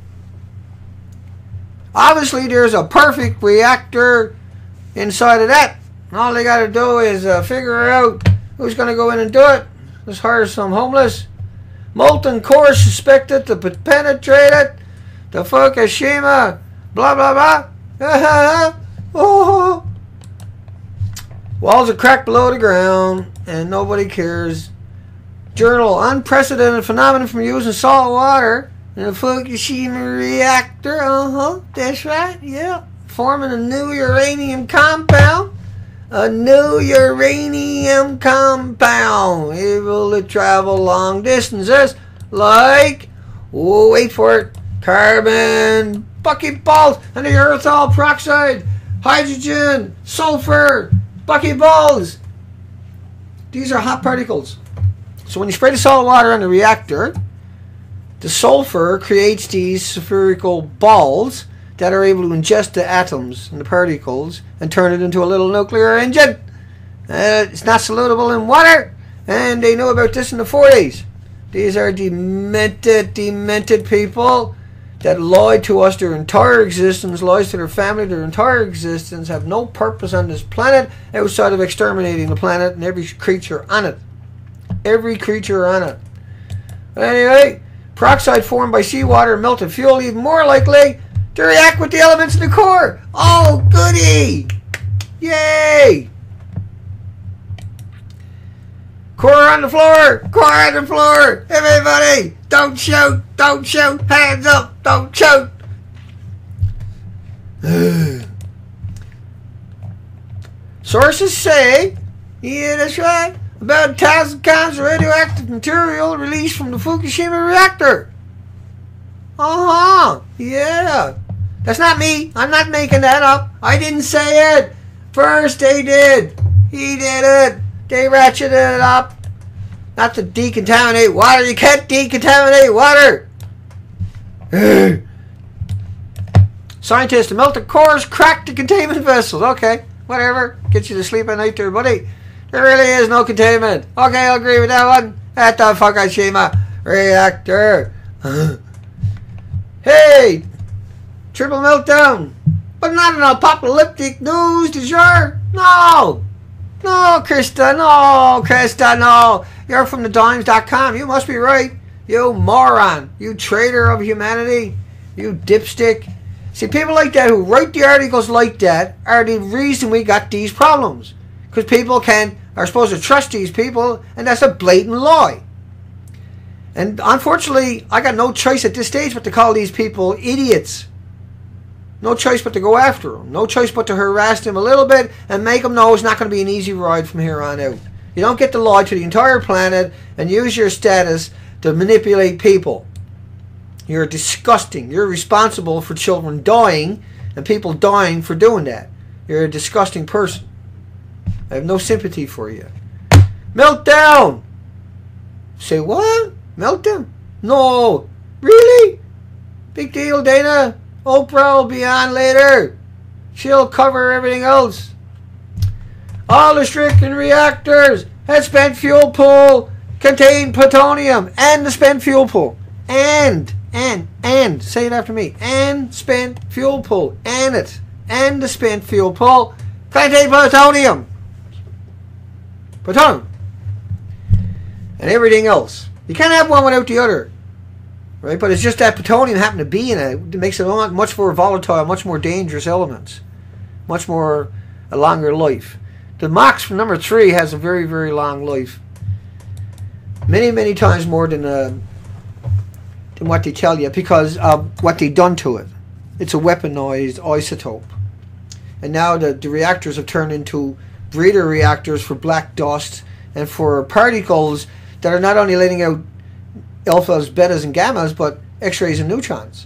Speaker 1: Obviously, there's a perfect reactor inside of that. All they got to do is uh, figure out who's going to go in and do it. Let's hire some homeless. Molten core suspected to penetrate the Fukushima. Blah, blah, blah. Oh. Walls are cracked below the ground, and nobody cares. Journal, unprecedented phenomenon from using salt water in a Fukushima reactor. Uh-huh, that's right, yeah. Forming a new uranium compound. A new uranium compound. Able to travel long distances like, oh, wait for it, carbon bucketballs and the erythritol peroxide, hydrogen, sulfur, bucketballs. These are hot particles. So when you spray the salt water on the reactor, the sulfur creates these spherical balls that are able to ingest the atoms and the particles and turn it into a little nuclear engine. Uh, it's not soluble in water, and they knew about this in the forties. These are demented, demented people that lied to us their entire existence, lies to their family their entire existence, have no purpose on this planet outside of exterminating the planet and every creature on it. Every creature on it. But anyway, peroxide formed by seawater and melted fuel, even more likely to react with the elements in the core. Oh, goody! Yay! Core on the floor! Core on the floor! Everybody! Don't shoot! Don't shoot! Hands up! Don't shoot! Sources say, yeah, that's right, about a thousand pounds of radioactive material released from the Fukushima reactor. Uh-huh. Yeah. That's not me. I'm not making that up. I didn't say it. First they did. He did it. They ratcheted it up. Not to decontaminate water. You can't decontaminate water. Scientists to melt the cores, crack the containment vessels. Okay. Whatever. Get you to sleep at night there, buddy. There really is no containment. Okay, I'll agree with that one. At the Fukushima reactor. Hey! Triple meltdown. But not an apocalyptic news du jour. No. No, Krista. No, Krista. No. You're from the dimes dot com. You must be right. You moron. You traitor of humanity. You dipstick. See, people like that who write the articles like that are the reason we got these problems. Because people can are supposed to trust these people, and that's a blatant lie. And unfortunately, I got no choice at this stage but to call these people idiots. No choice but to go after them. No choice but to harass them a little bit and make them know it's not going to be an easy ride from here on out. You don't get to lie to the entire planet and use your status to manipulate people. You're disgusting. You're responsible for children dying and people dying for doing that. You're a disgusting person. I have no sympathy for you. Meltdown! Say what? Meltdown? No. Really? Big deal, Dana. Oprah will be on later. She'll cover everything else. All the stricken reactors at spent fuel pool contain plutonium and the spent fuel pool. And, and, and, say it after me. And spent fuel pool. And it. And the spent fuel pool contain plutonium. Plutonium. And everything else. You can't have one without the other. Right? But it's just that plutonium happened to be in it. It makes it a much more volatile, much more dangerous elements. Much more, a longer life. The MOX from number three has a very, very long life. Many, many times more than, uh, than what they tell you because of what they've done to it. It's a weaponized isotope. And now the, the reactors have turned into breeder reactors for black dust and for particles that are not only letting out alphas, betas, and gammas, but X-rays and neutrons.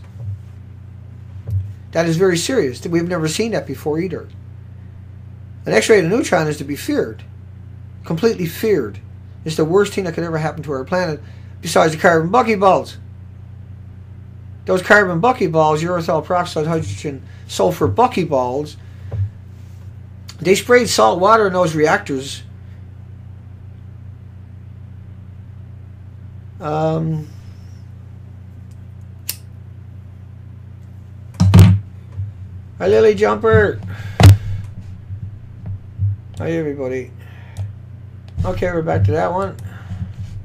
Speaker 1: That is very serious. We've never seen that before either. An X-ray and a neutron is to be feared. Completely feared. It's the worst thing that could ever happen to our planet, besides the carbon buckyballs. Those carbon buckyballs, urethral peroxide, hydrogen, sulfur buckyballs, they sprayed salt water in those reactors. Um, hi, Lily Jumper. Hi, everybody. Okay, we're back to that one.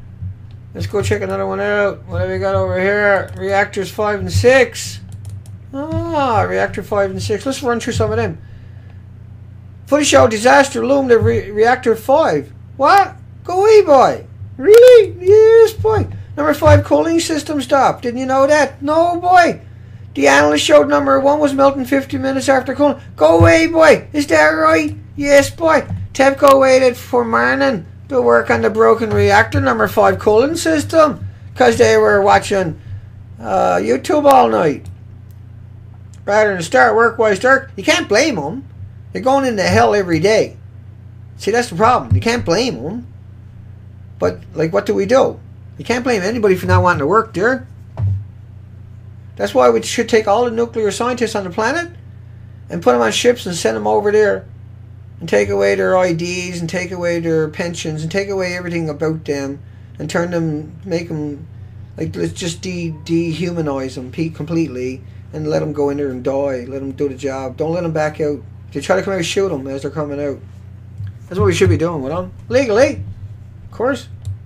Speaker 1: Let's go check another one out. What have we got over here? Reactors five and six. Ah, reactor five and six. Let's run through some of them. Footage show disaster loomed at re reactor five. What? Go away, boy. Really? Yes, boy. Number five cooling system stopped. Didn't you know that? No, boy. The analyst showed number one was melting fifty minutes after cooling. Go away, boy. Is that right? Yes, boy. TEPCO waited for morning to work on the broken reactor number five cooling system because they were watching uh, YouTube all night. Rather than start work while it's dark, you can't blame them. They're going into hell every day. See, that's the problem. You can't blame them. But, like, what do we do? You can't blame anybody for not wanting to work there. That's why we should take all the nuclear scientists on the planet and put them on ships and send them over there and take away their I Ds and take away their pensions and take away everything about them and turn them, make them, like, let's just de dehumanize them completely and let them go in there and die. Let them do the job. Don't let them back out. If they try to come out and shoot them as they're coming out. That's what we should be doing with them. Legally. Of course.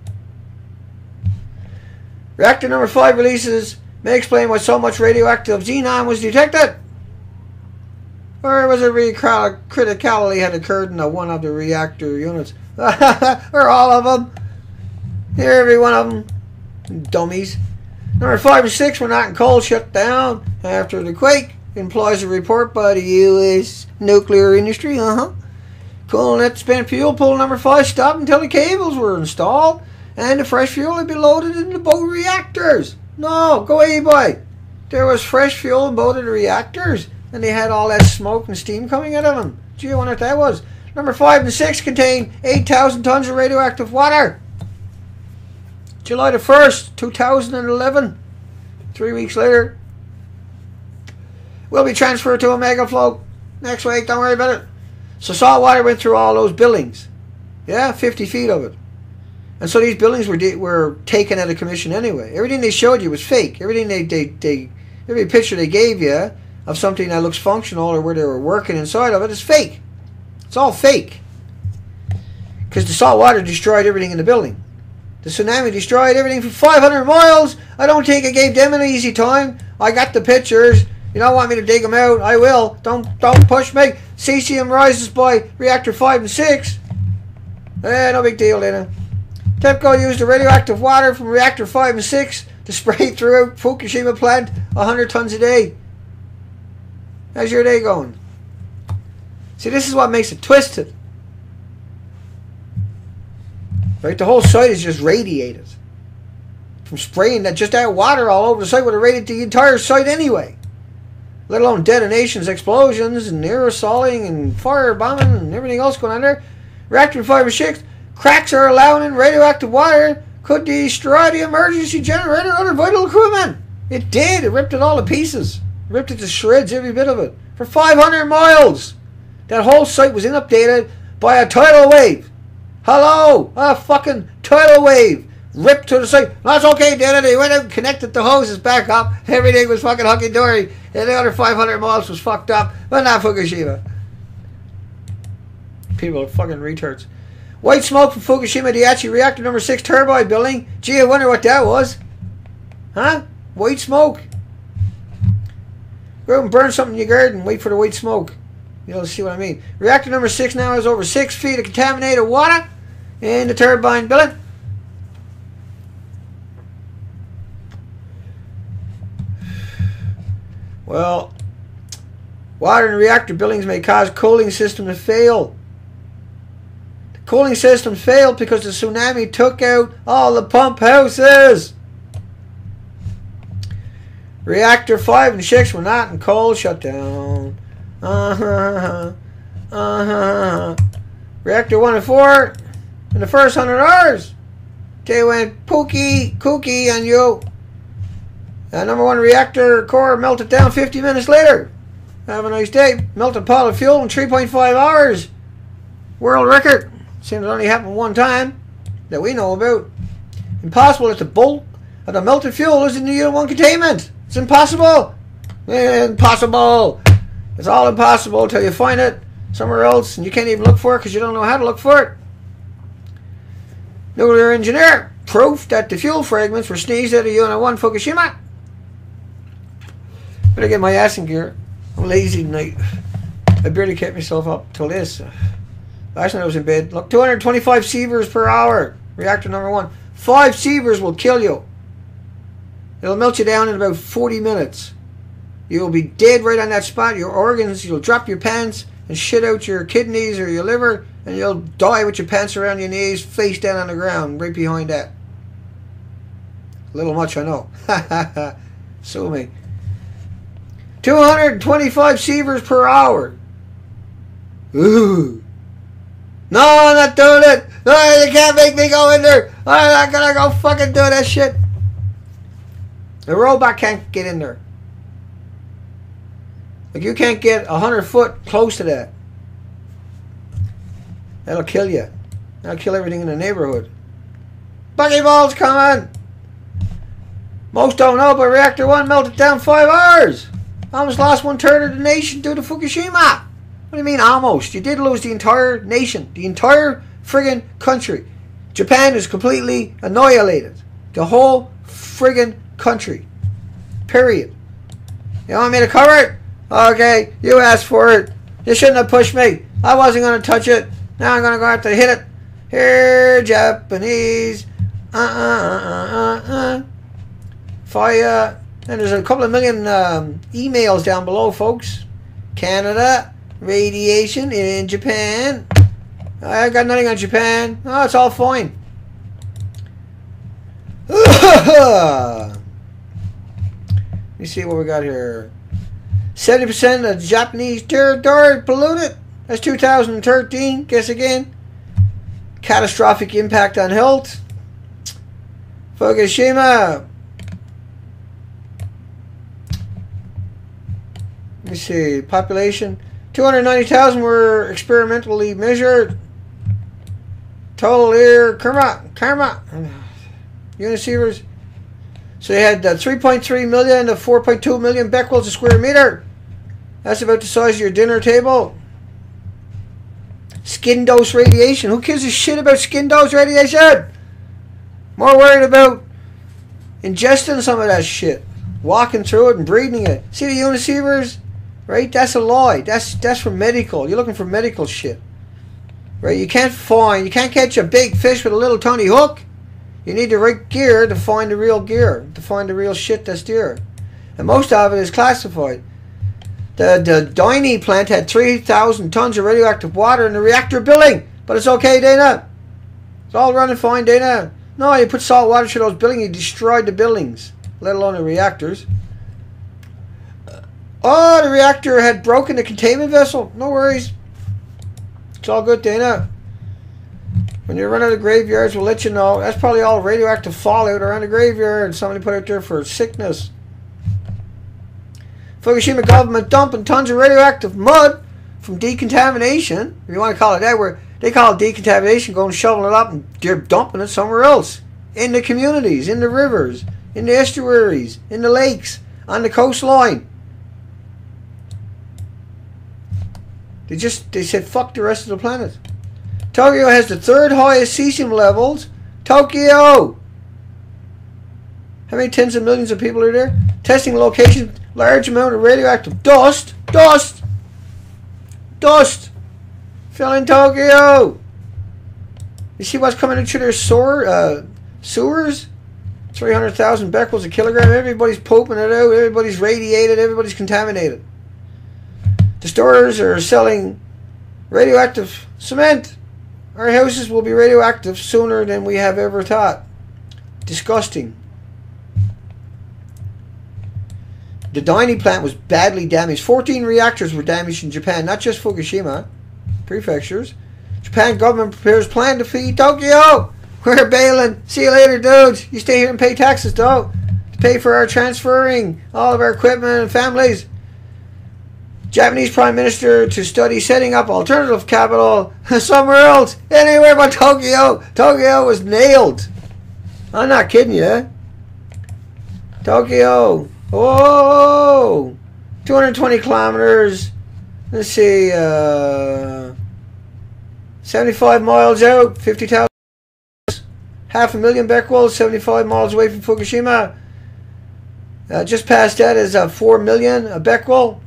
Speaker 1: Reactor number five releases may explain why so much radioactive xenon was detected. Or was it criticality had occurred in one of the reactor units? Or all of them. Here, every one of them. Dummies. Number five and six were not in cold shut down after the quake. Implies a report by the U S nuclear industry. Uh-huh. Cooling at spent fuel pool number five stopped until the cables were installed and the fresh fuel had been loaded into both reactors. No, go away, boy. There was fresh fuel in both of the reactors and they had all that smoke and steam coming out of them. Gee, I wonder what that was. Number five and six contained eight thousand tons of radioactive water. July the first, two thousand eleven. Three weeks later. Will be transferred to a mega float next week. Don't worry about it. So salt water went through all those buildings. Yeah, fifty feet of it. And so these buildings were were taken out of commission anyway. Everything they showed you was fake. Everything they, they, they every picture they gave you of something that looks functional or where they were working inside of it is fake. It's all fake. Because the salt water destroyed everything in the building. The tsunami destroyed everything for five hundred miles. I don't think I gave them an easy time. I got the pictures. You don't want me to dig them out? I will. Don't don't push me. Cesium rises by reactor five and six. Eh, no big deal, Dana. TEPCO used the radioactive water from reactor five and six to spray throughout Fukushima plant one hundred tons a day. How's your day going? See, this is what makes it twisted. Right, the whole site is just radiated from spraying that just that water all over the site would have radiated the entire site anyway. Let alone detonations, explosions, and aerosoling, and fire bombing, and everything else going on there. Reactor five and six, cracks are allowed in radioactive water could destroy the emergency generator and other vital equipment. It did. It ripped it all to pieces. Ripped it to shreds, every bit of it. For five hundred miles. That whole site was inundated by a tidal wave. Hello! A fucking tidal wave. Ripped to the site. That's okay, Dana. They went out and connected the hoses back up. Everything was fucking hunky-dory. And the other five hundred miles was fucked up. But not Fukushima. People are fucking retards. White smoke from Fukushima Daiichi reactor number six turbine building. Gee, I wonder what that was. Huh? White smoke. Go out and burn something in your garden. Wait for the white smoke. You'll see what I mean. Reactor number six now has over six feet of contaminated water in the turbine building. Well, water in reactor buildings may cause cooling system to fail. The cooling system failed because the tsunami took out all the pump houses. Reactor five and six were not in cold shutdown. Uh-huh. Uh-huh. Reactor one and four, in the first hundred hours, they went pookie, kooky on you. Uh, number one reactor core melted down fifty minutes later. Have a nice day. Melted pile of fuel in three point five hours. World record. Seems it only happened one time that we know about. Impossible that the bulk of the melted fuel is in the unit one containment. It's impossible. Impossible. It's all impossible until you find it somewhere else and you can't even look for it because you don't know how to look for it. Nuclear engineer. proof that the fuel fragments were sneezed out of Unit one Fukushima. Better get my ass in gear. I'm lazy tonight. I barely kept myself up till this. Last night I was in bed. Look, two hundred twenty-five sieverts per hour. Reactor number one. Five sieverts will kill you. It'll melt you down in about forty minutes. You'll be dead right on that spot. Your organs, you'll drop your pants and shit out your kidneys or your liver, and you'll die with your pants around your knees, face down on the ground, right behind that. A little much, I know. Ha ha ha. Sue me. two hundred twenty-five sieverts per hour. Ooh. No, I'm not doing it. No, you can't make me go in there. I'm not gonna go fucking do that shit. The robot can't get in there. Like, you can't get a hundred foot close to that. That'll kill you. That'll kill everything in the neighborhood. Buckyballs coming. Most don't know, but Reactor one melted down five hours. Almost lost one third of the nation due to Fukushima. What do you mean almost? You did lose the entire nation. The entire friggin' country. Japan is completely annihilated. The whole friggin' country. Period. You want me to cover it? Okay, you asked for it. You shouldn't have pushed me. I wasn't going to touch it. Now I'm going to go have to hit it. Here, Japanese. Uh-uh-uh-uh-uh. Fire. And there's a couple of million um, emails down below, folks. Canada. Radiation in Japan. I got nothing on Japan. Oh, it's all fine. Let me see what we got here. seventy percent of Japanese territory polluted. That's two thousand thirteen. Guess again. Catastrophic impact on health. Fukushima. Let me see. Population. two hundred ninety thousand were experimentally measured. Total air karma. Karma. Unit sievers. So they had uh, three point three million to four point two million becquerels a square meter. That's about the size of your dinner table. Skin dose radiation. Who gives a shit about skin dose radiation? More worried about ingesting some of that shit. Walking through it and breathing it. See the unit sievers? Right? That's a lie. That's that's for medical. You're looking for medical shit. Right? You can't find, you can't catch a big fish with a little tiny hook. You need the right gear to find the real gear, to find the real shit that's there. And most of it is classified. The, the Dyni plant had three thousand tons of radioactive water in the reactor building. But it's okay, Dana. It's all running fine, Dana. No, you put salt water to those buildings, you destroyed the buildings, let alone the reactors. Oh, the reactor had broken the containment vessel. No worries. It's all good, Dana. When you run out of graveyards, we'll let you know. That's probably all radioactive fallout around the graveyard. Somebody put it there for sickness. Fukushima government dumping tons of radioactive mud from decontamination. If you want to call it that, where they call it decontamination, going shoveling it up and they're dumping it somewhere else. In the communities, in the rivers, in the estuaries, in the lakes, on the coastline. They just, they said fuck the rest of the planet. Tokyo has the third highest cesium levels. Tokyo! How many tens of millions of people are there? Testing location, large amount of radioactive dust. Dust! Dust! Fell in Tokyo! You see what's coming into their sewer, uh, sewers? three hundred thousand becquerels a kilogram. Everybody's pooping it out. Everybody's radiated. Everybody's contaminated. The stores are selling radioactive cement. Our houses will be radioactive sooner than we have ever thought. Disgusting. The Dyni plant was badly damaged. fourteen reactors were damaged in Japan, not just Fukushima. Prefectures. Japan government prepares plan to feed Tokyo. We're bailing. See you later, dudes. You stay here and pay taxes, though. To pay for our transferring all of our equipment and families. Japanese Prime Minister to study setting up alternative capital somewhere else. Anywhere but Tokyo. Tokyo was nailed. I'm not kidding you. Tokyo. Oh, two hundred twenty kilometers. Let's see. Uh, seventy-five miles out. fifty thousand. half a million becquerels, seventy-five miles away from Fukushima. Uh, just past that is uh, four million a becquerel.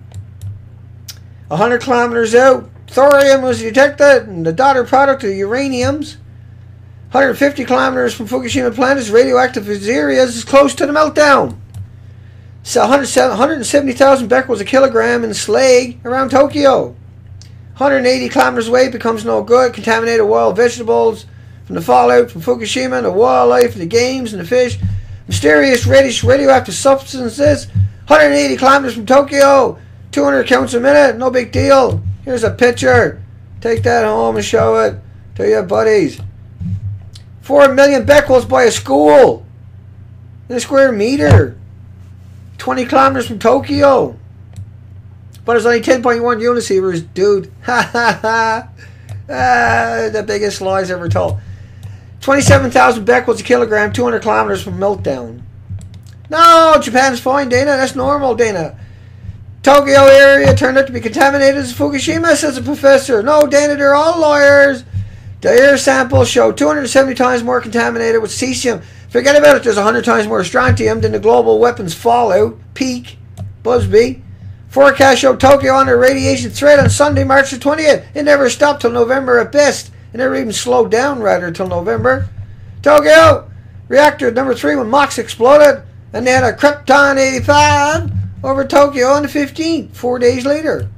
Speaker 1: one hundred kilometers out, thorium was detected, and the daughter product of uraniums. one hundred fifty kilometers from Fukushima plant is radioactive areas is close to the meltdown. So one hundred seventy thousand becquerels a kilogram in slag around Tokyo. one hundred eighty kilometers away becomes no good. Contaminated wild vegetables from the fallout from Fukushima, the wildlife, the games, and the fish. Mysterious reddish radioactive substances. one hundred eighty kilometers from Tokyo. two hundred counts a minute. No big deal. Here's a picture. Take that home and show it to your buddies. four million becquerels by a school. In a square meter. twenty kilometers from Tokyo. But it's only ten point one unisievers, dude. Ha ha ha. Ah, the biggest lies ever told. twenty-seven thousand becquerels a kilogram, two hundred kilometers from meltdown. No, Japan's fine, Dana. That's normal, Dana. Tokyo area turned out to be contaminated as Fukushima, says the professor. No, Dana, they're all liars. The air samples show two hundred seventy times more contaminated with cesium. Forget about it, there's one hundred times more strontium than the global weapons fallout peak. Busby. Forecast showed Tokyo under radiation threat on Sunday, March the twentieth. It never stopped till November at best. It never even slowed down, rather, till November. Tokyo reactor number three when MOX exploded, and they had a Krypton eighty-five over Tokyo on the fifteenth, four days later.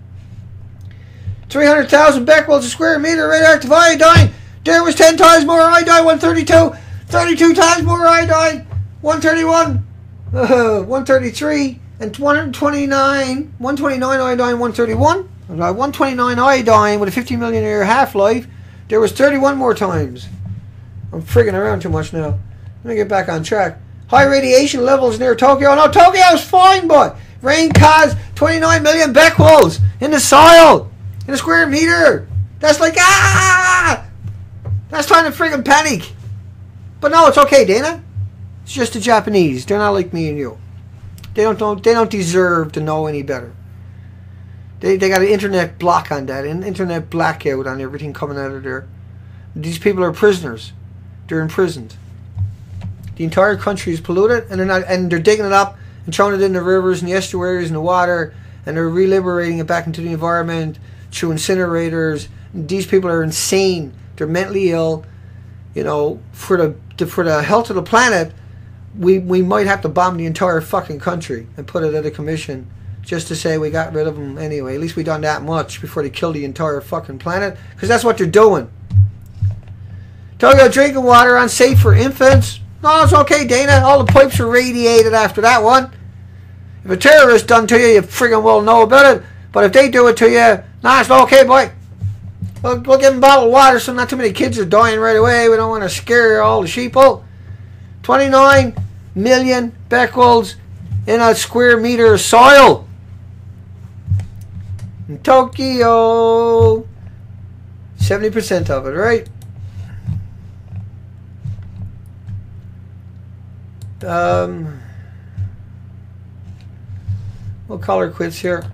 Speaker 1: three hundred thousand becquerels a square meter radioactive iodine. There was ten times more iodine, one thirty-two. thirty-two times more iodine, one thirty-one. Uh, one thirty-three. And one twenty-nine. one twenty-nine iodine, one thirty-one. one twenty-nine iodine with a fifty million year half-life. There was thirty-one more times. I'm frigging around too much now. Let me get back on track. High radiation levels near Tokyo. No, Tokyo's fine, but rain caused twenty-nine million becquerels in the soil. In a square meter. That's like, ah! That's trying to friggin' panic. But no, it's okay, Dana. It's just the Japanese. They're not like me and you. They don't, don't they don't deserve to know any better. They they got an internet block on that, an internet blackout on everything coming out of there. These people are prisoners. They're imprisoned. The entire country is polluted, and they're not, and they're digging it up and throwing it in the rivers and the estuaries and the water, and they're reliberating it back into the environment through incinerators. These people are insane. They're mentally ill. You know, for the for the health of the planet, we we might have to bomb the entire fucking country and put it at a commission just to say we got rid of them anyway. At least we done that much before they kill the entire fucking planet, because that's what they're doing. Tokyo drinking water unsafe for infants. No, it's okay, Dana. All the pipes were radiated after that one. If a terrorist done to you, you friggin' will know about it. But if they do it to you, nah, it's okay, boy. We'll, we'll give them bottled water so not too many kids are dying right away. We don't want to scare all the sheeple. twenty-nine million becquerels in a square meter of soil. In Tokyo. seventy percent of it, right? Um, we'll call her quits here.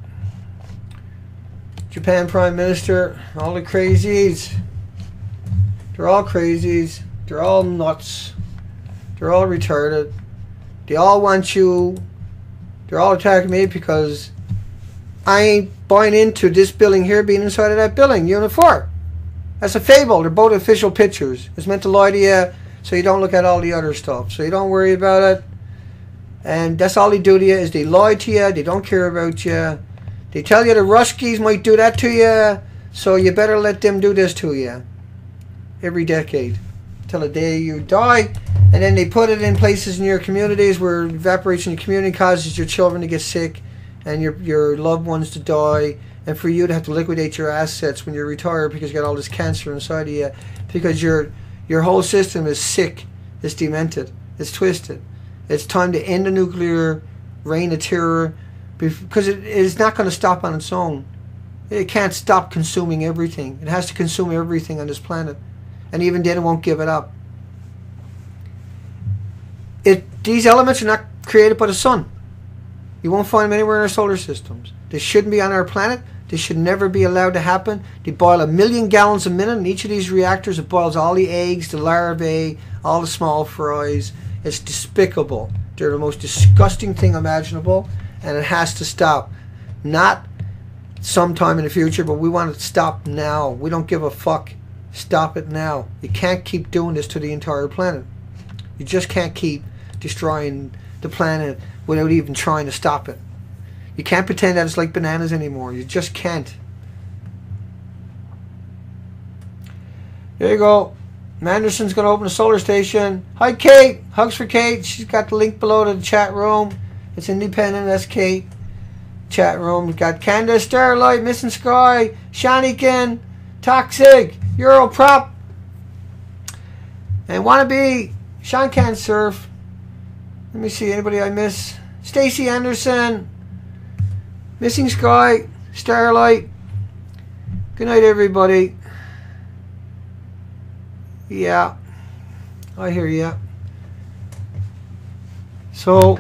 Speaker 1: Japan Prime Minister, all the crazies. They're all crazies. They're all nuts. They're all retarded. They all want you. They're all attacking me because I ain't buying into this building here being inside of that building, Unit four. That's a fable. They're both official pictures. It's meant to lie to you so you don't look at all the other stuff. So you don't worry about it. And that's all they do to you is they lie to you. They don't care about you. They tell you the Ruskies might do that to you, so you better let them do this to you. Every decade. Till the day you die. And then they put it in places in your communities where evaporation in your community causes your children to get sick and your, your loved ones to die. And for you to have to liquidate your assets when you're retired because you got all this cancer inside of you. Because your, your whole system is sick. It's demented. It's twisted. It's time to end the nuclear reign of terror. Because it is not going to stop on its own. It can't stop consuming everything. It has to consume everything on this planet. And even then it won't give it up. It, these elements are not created by the sun. You won't find them anywhere in our solar systems. They shouldn't be on our planet. They should never be allowed to happen. They boil a million gallons a minute in each of these reactors. It boils all the eggs, the larvae, all the small fries. It's despicable. They're the most disgusting thing imaginable, and it has to stop. Not sometime in the future, but we want it to stop now. We don't give a fuck. Stop it now. You can't keep doing this to the entire planet. You just can't keep destroying the planet without even trying to stop it. You can't pretend that it's like bananas anymore. You just can't. There you go. Manderson's going to open a solar station. Hi, Kate. Hugs for Kate. She's got the link below to the chat room. It's independent. That's Kate. Chat room. We've got Candace, Starlight, Missing Sky, Shanikin, Toxic, Euro Prop, and Wannabe. Sean Can Surf. Let me see. Anybody I miss? Stacy Anderson. Missing Sky. Starlight. Good night, everybody. Yeah. I hear ya. So,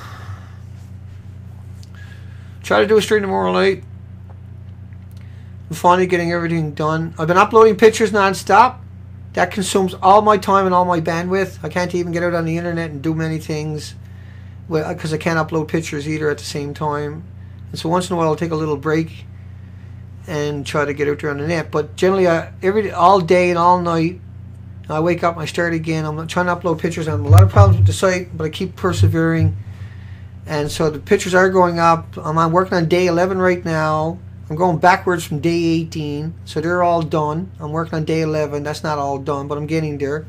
Speaker 1: try to do a stream tomorrow night. I'm finally getting everything done. I've been uploading pictures non-stop. That consumes all my time and all my bandwidth. I can't even get out on the internet and do many things because I can't upload pictures either at the same time. And so once in a while I'll take a little break and try to get out there on the net. But generally, I, every all day and all night, I wake up and I start again. I'm trying to upload pictures. I have a lot of problems with the site, but I keep persevering. And so the pictures are going up. I'm on, working on day eleven right now. I'm going backwards from day eighteen, so they're all done. I'm working on day eleven. That's not all done, but I'm getting there.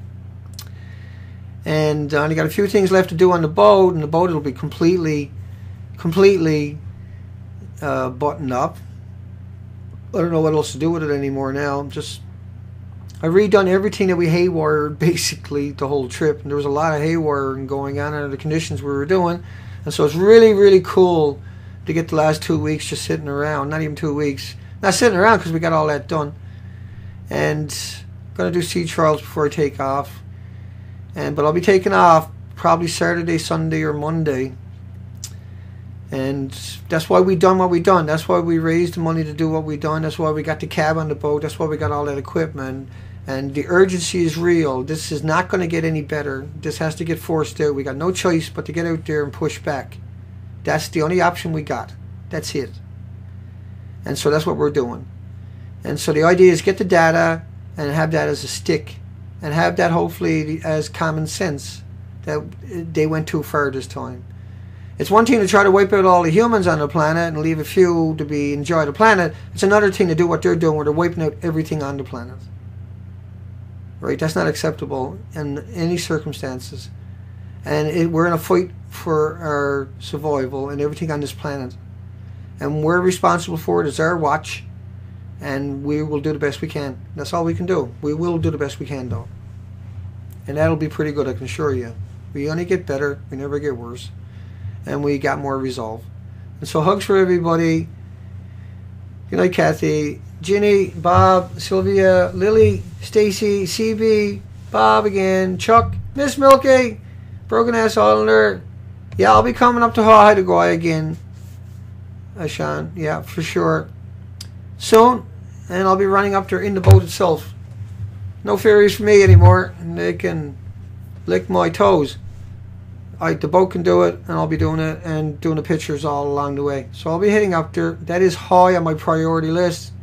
Speaker 1: And I only got a few things left to do on the boat, and the boat will be completely, completely uh, buttoned up. I don't know what else to do with it anymore now. I'm just, I've redone everything that we haywired basically the whole trip, and there was a lot of haywiring going on under the conditions we were doing, and so it's really, really cool to get the last two weeks just sitting around. Not even two weeks. Not sitting around because we got all that done. And I'm going to do sea trials before I take off. And But I'll be taking off probably Saturday, Sunday, or Monday. And that's why we done what we done. That's why we raised the money to do what we done. That's why we got the cab on the boat. That's why we got all that equipment. And the urgency is real. This is not going to get any better. This has to get forced out. We got no choice but to get out there and push back. That's the only option we got. That's it. And so that's what we're doing. And so the idea is get the data and have that as a stick. And have that hopefully as common sense. That they went too far this time. It's one thing to try to wipe out all the humans on the planet and leave a few to be enjoy the planet. It's another thing to do what they're doing where they're wiping out everything on the planet. Right? That's not acceptable in any circumstances. And it, we're in a fight for our survival and everything on this planet. And we're responsible for it. It's our watch. And we will do the best we can. That's all we can do. We will do the best we can, though. And that'll be pretty good, I can assure you. We only get better. We never get worse. And we got more resolve. And so hugs for everybody. Good night, Kathy. Ginny, Bob, Sylvia, Lily, Stacy, C B, Bob again, Chuck, Miss Milky, Broken Ass Islander. Yeah, I'll be coming up to Hawaii to go again. Ashan, yeah, for sure. Soon. And I'll be running up there in the boat itself. No ferries for me anymore. And they can lick my toes. I, the boat can do it, and I'll be doing it and doing the pictures all along the way. So I'll be heading up there. That is high on my priority list.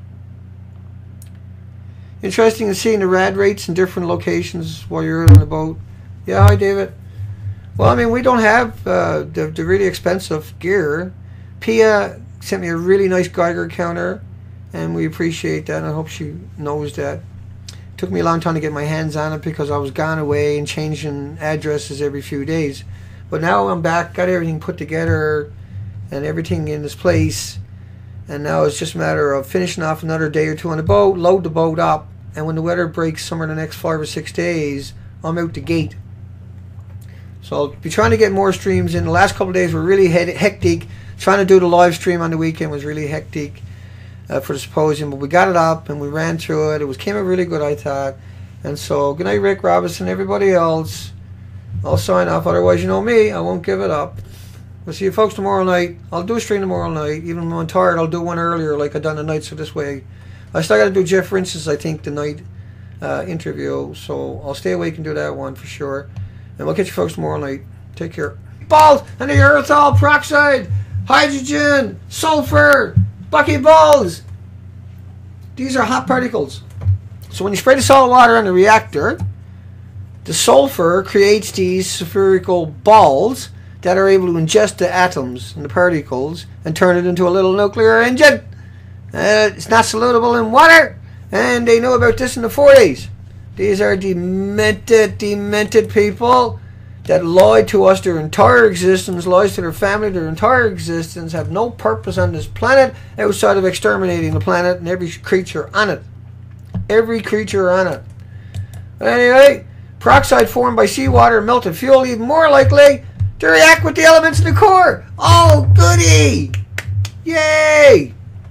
Speaker 1: Interesting to seeing the rad rates in different locations while you're on the boat. Yeah, hi David. Well, I mean, we don't have uh, the, the really expensive gear. Pia sent me a really nice Geiger counter, and we appreciate that, and I hope she knows that. It took me a long time to get my hands on it because I was gone away and changing addresses every few days. But now I'm back, got everything put together and everything in its place. And now it's just a matter of finishing off another day or two on the boat, load the boat up, and when the weather breaks somewhere in the next five or six days, I'm out the gate. So I'll be trying to get more streams in. The last couple of days were really hectic. Trying to do the live stream on the weekend was really hectic. Uh, for the symposium, but we got it up and we ran through it. It was came out really good, I thought. And so, good night, Rick Robinson, everybody else. I'll sign off. Otherwise, you know me, I won't give it up. We'll see you folks tomorrow night. I'll do a stream tomorrow night. Even when I'm tired, I'll do one earlier, like I done tonight. So this way, I still got to do Jeff Rince's, I think, tonight uh, interview, so I'll stay awake and do that one for sure. And we'll catch you folks tomorrow night. Take care. Balls and the erythritol peroxide, hydrogen, sulfur, buckyballs. These are hot particles. So when you spray the salt water on the reactor, the sulfur creates these spherical balls that are able to ingest the atoms and the particles and turn it into a little nuclear engine. Uh, it's not soluble in water, and they knew about this in the forties. These are demented, demented people that lied to us their entire existence, lies to their family their entire existence, have no purpose on this planet outside of exterminating the planet and every creature on it. Every creature on it. But anyway, peroxide formed by seawater and melted fuel, even more likely to react with the elements in the core. Oh, goody! Yay!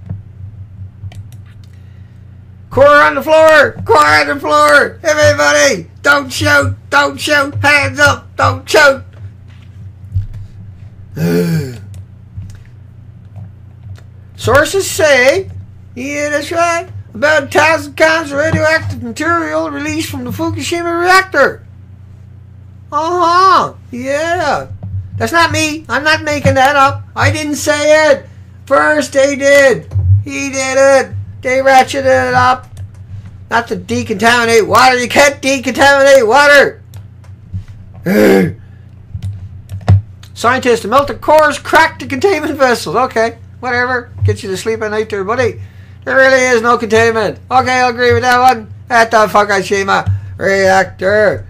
Speaker 1: Core on the floor! Core on the floor! Everybody! Don't shoot! Don't shoot! Hands up! Don't shoot! Sources say, yeah, that's right, about a thousand pounds of radioactive material released from the Fukushima reactor. Uh-huh. Yeah. That's not me. I'm not making that up. I didn't say it. First they did. He did it. They ratcheted it up. Not to decontaminate water. You can't decontaminate water. Scientists to melt the cores, crack the containment vessels. Okay, whatever. Get you to sleep at night there, buddy. There really is no containment. Okay, I'll agree with that one. At the Fukushima reactor.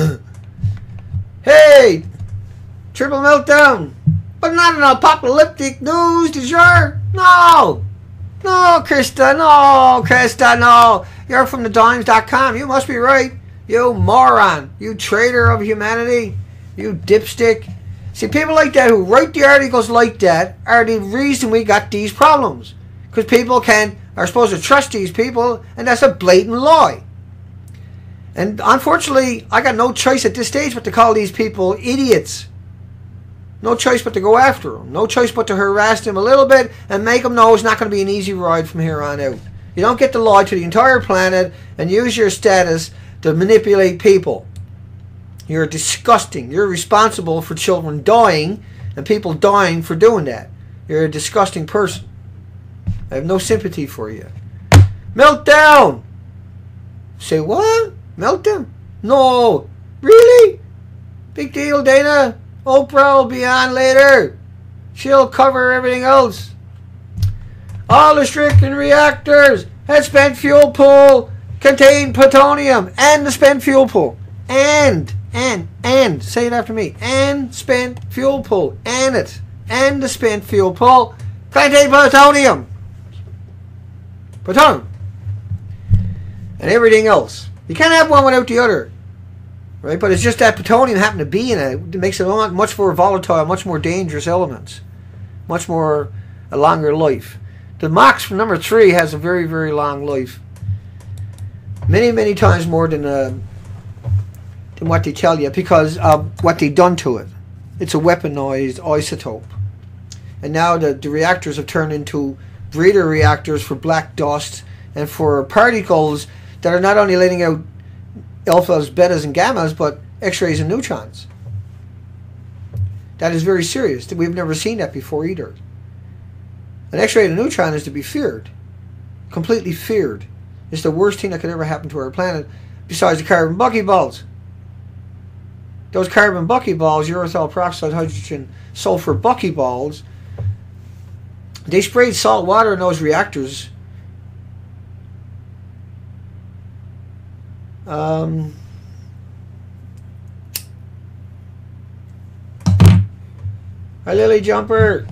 Speaker 1: Hey, triple meltdown. But not an apocalyptic news du jour. No. No, Krista, no, Krista, no. You're from the dimes dot com. You must be right. You moron. You traitor of humanity. You dipstick. See, people like that who write the articles like that are the reason we got these problems. Because people can are supposed to trust these people, and that's a blatant lie. And unfortunately, I got no choice at this stage but to call these people idiots. No choice but to go after them. No choice but to harass them a little bit and make them know it's not going to be an easy ride from here on out. You don't get to lie to the entire planet and use your status to manipulate people. You're disgusting. You're responsible for children dying and people dying for doing that. You're a disgusting person. I have no sympathy for you. Meltdown! Say what? Meltdown? No. Really? Big deal, Dana. Oprah will be on later. She'll cover everything else. All the stricken reactors had spent fuel pool contain plutonium and the spent fuel pool. And, and, and, say it after me. And spent fuel pool. And it. And the spent fuel pool contain plutonium. Plutonium. And everything else. You can't have one without the other. Right? But it's just that plutonium happened to be in it. It makes it a much more volatile, much more dangerous elements. Much more, a longer life. The MOX from number three has a very, very long life. Many, many times more than, uh, than what they tell you because of what they've done to it. It's a weaponized isotope. And now the, the reactors have turned into breeder reactors for black dust and for particles that are not only letting out alphas, betas, and gammas, but X-rays and neutrons. That is very serious. We've never seen that before either. An X-ray and a neutron is to be feared. Completely feared. It's the worst thing that could ever happen to our planet, besides the carbon buckyballs. Those carbon buckyballs, urethral peroxide, hydrogen, sulfur buckyballs, they sprayed salt water in those reactors. Um, hi, Lily Jumper.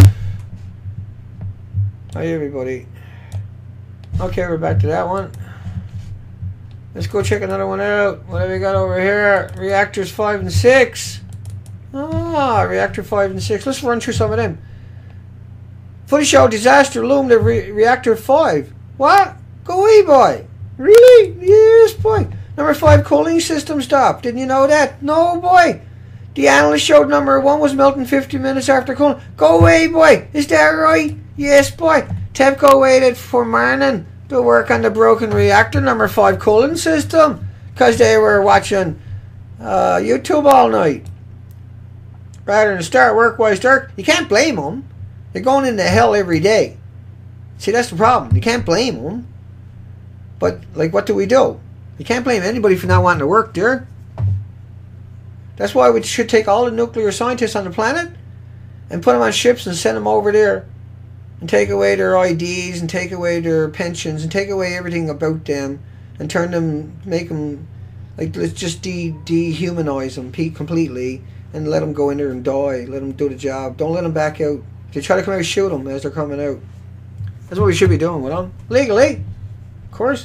Speaker 1: Hi, everybody. Okay, we're back to that one. Let's go check another one out. What have we got over here? Reactors five and six. Ah, reactor five and six. Let's run through some of them. Footage show disaster loomed at re reactor five. What? Go away, boy. Really? Yes, boy. Number five cooling system stopped. Didn't you know that? No, boy. The analyst showed number one was melting fifty minutes after cooling. Go away, boy. Is that right? Yes, boy. TEPCO waited for morning. to work on the broken reactor number five cooling system because they were watching uh, YouTube all night. Rather than start work while it's dark, you can't blame them. They're going into hell every day. See, that's the problem. You can't blame them. But, like, what do we do? You can't blame anybody for not wanting to work there. That's why we should take all the nuclear scientists on the planet and put them on ships and send them over there and take away their I Ds and take away their pensions and take away everything about them and turn them, make them, like, let's just de dehumanize them completely and let them go in there and die. Let them do the job. Don't let them back out. If they try to come out, shoot them as they're coming out. That's what we should be doing with them. Legally. Of course.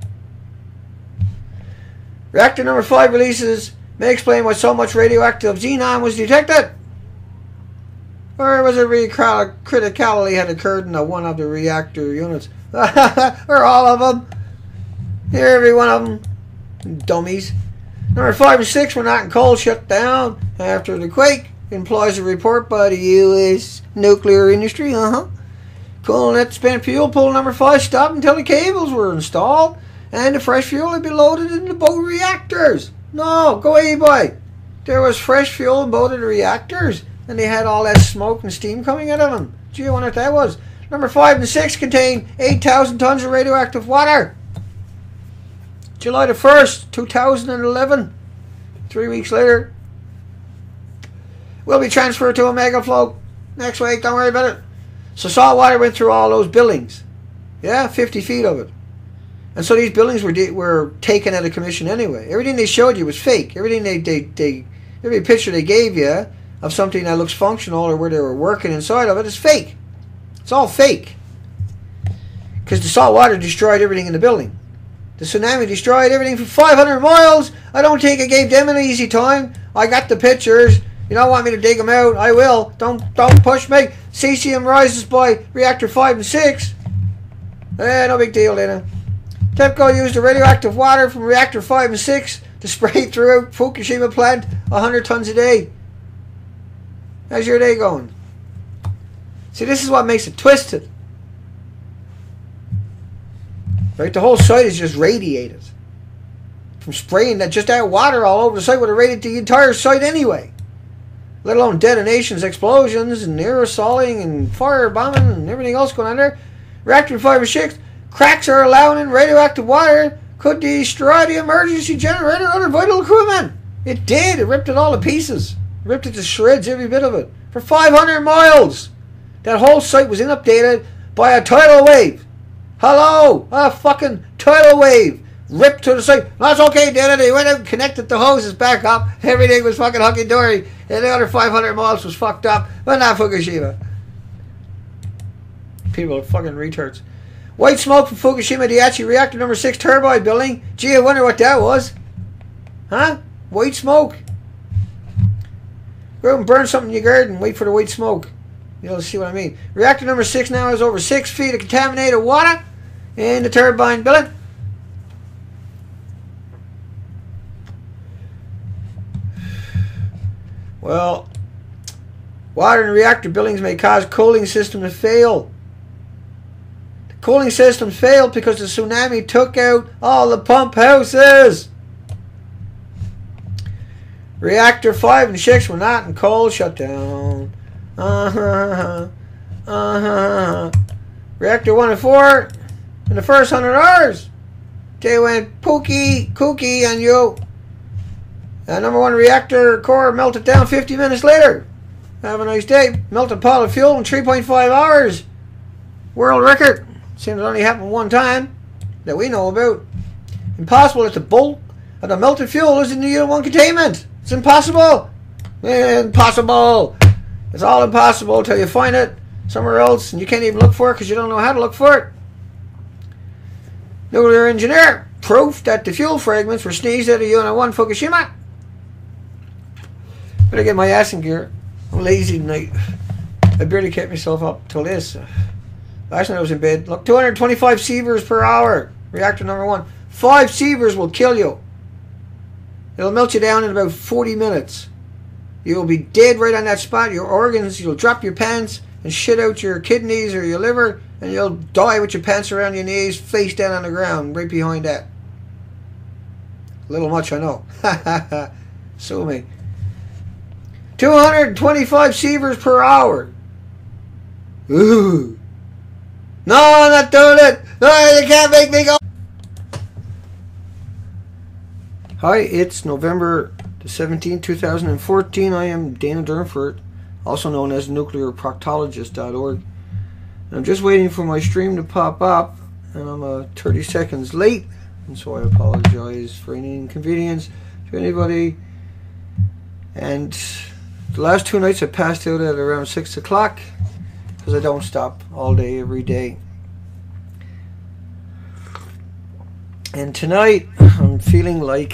Speaker 1: Reactor number five releases may explain why so much radioactive xenon was detected. Or was it criticality had occurred in one of the reactor units? Or all of them. Every one of them. Dummies. Number five and six were not in cold, shut down after the quake. Implies a report by the U S nuclear industry. Uh-huh. Cooling at spent fuel pool number five stopped until the cables were installed and the fresh fuel had been loaded into both reactors. No, go away, boy. There was fresh fuel in both of the reactors and they had all that smoke and steam coming out of them. Gee, I wonder what that was. Number five and six contained eight thousand tons of radioactive water. July the first, two thousand eleven. Three weeks later. Will be transferred to Omega Float next week. Don't worry about it. So salt water went through all those buildings. Yeah, fifty feet of it. And so these buildings were were taken out of commission anyway. Everything they showed you was fake. Everything they, they, they every picture they gave you of something that looks functional or where they were working inside of it is fake. It's all fake. Because the salt water destroyed everything in the building. The tsunami destroyed everything for five hundred miles. I don't think I gave them an easy time. I got the pictures. You don't want me to dig them out? I will. Don't don't push me. Cesium rises by reactor five and six. Eh, no big deal, Dana. TEPCO used the radioactive water from reactor five and six to spray throughout Fukushima plant one hundred tons a day. How's your day going? See, this is what makes it twisted. Right, the whole site is just radiated from spraying that just that water all over the site would have radiated the entire site anyway. Let alone detonations, explosions, and aerosoling, and fire bombing, and everything else going on there. Reactor five and six, cracks are allowed in radioactive water could destroy the emergency generator and other vital equipment. It did. It ripped it all to pieces. Ripped it to shreds, every bit of it. For five hundred miles. That whole site was inundated by a tidal wave. Hello! A fucking tidal wave. Ripped to the site. That's okay, did it? They went out and connected the hoses back up. Everything was fucking hunky-dory. And the other five hundred miles was fucked up. But not Fukushima. People are fucking retards. White smoke from Fukushima Daiichi reactor number six turbine building. Gee, I wonder what that was. Huh? White smoke. Go out and burn something in your garden. Wait for the white smoke. You'll see what I mean. Reactor number six now has over six feet of contaminated water in the turbine building. Well, water in reactor buildings may cause cooling system to fail. The cooling system failed because the tsunami took out all the pump houses. Reactor five and six were not in cold shutdown. Uh-huh. Uh-huh. Reactor one and four, in the first hundred hours, they went pookie, kooky on you. Uh, number one reactor core melted down fifty minutes later. Have a nice day. Melted pile of fuel in three point five hours. World record. Seems it only happened one time that we know about. Impossible that the bulk of the melted fuel is in the unit one containment. It's impossible. Impossible. It's all impossible until you find it somewhere else and you can't even look for it because you don't know how to look for it. Nuclear engineer. Proof that the fuel fragments were sneezed out of Unit one Fukushima. Better get my ass in gear. I'm lazy tonight. I barely kept myself up till this. Last night I was in bed. Look, two hundred twenty-five sieverts per hour. Reactor number one. Five sieverts will kill you. It'll melt you down in about forty minutes. You'll be dead right on that spot. Your organs, you'll drop your pants and shit out your kidneys or your liver and you'll die with your pants around your knees, face down on the ground, right behind that. A little much, I know. Ha ha ha. Sue me. two hundred twenty-five sievers per hour. Ooh. No, I'm not doing it. No, you can't make me go. Hi, it's November the seventeenth, two thousand fourteen. I am Dana Durnford, also known as nuclear proctologist dot org. I'm just waiting for my stream to pop up, and I'm uh, thirty seconds late, and so I apologize for any inconvenience to anybody. And the last two nights I passed out at around six o'clock because I don't stop all day every day. And tonight I'm feeling like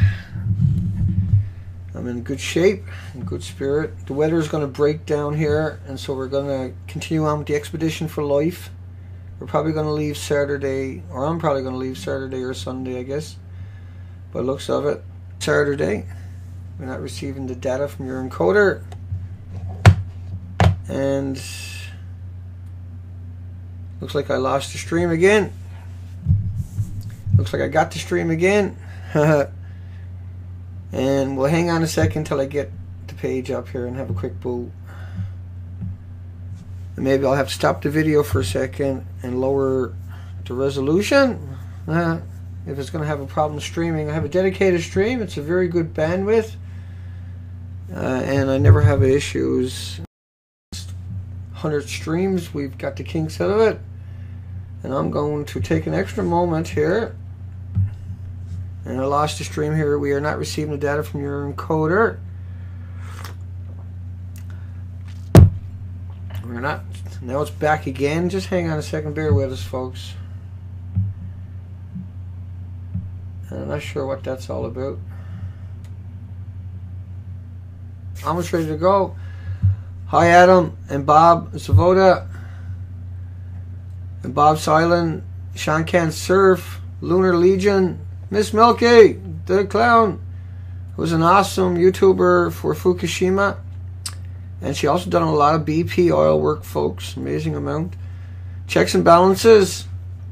Speaker 1: I'm in good shape, in good spirit. The weather is going to break down here, and so we're going to continue on with the expedition for life. We're probably going to leave Saturday, or I'm probably going to leave Saturday or Sunday, I guess, by the looks of it. Saturday, we're not receiving the data from your encoder, and looks like I lost the stream again. Looks like I got the stream again. And we'll hang on a second till I get the page up here and have a quick boot. And maybe I'll have to stop the video for a second and lower the resolution. Uh, if it's going to have a problem streaming. I have a dedicated stream. It's a very good bandwidth. Uh, and I never have issues. one hundred streams. We've got the kinks out of it. And I'm going to take an extra moment here. And I lost the stream here. We are not receiving the data from your encoder. We're not. Now it's back again. Just hang on a second. Bear with us, folks. I'm not sure what that's all about. Almost ready to go. Hi, Adam and Bob Zavoda. And Bob Silent. Sean Can Surf. Lunar Legion. Miss Milky, the clown, who's an awesome YouTuber for Fukushima, and she also done a lot of B P oil work, folks. Amazing amount. Checks and balances.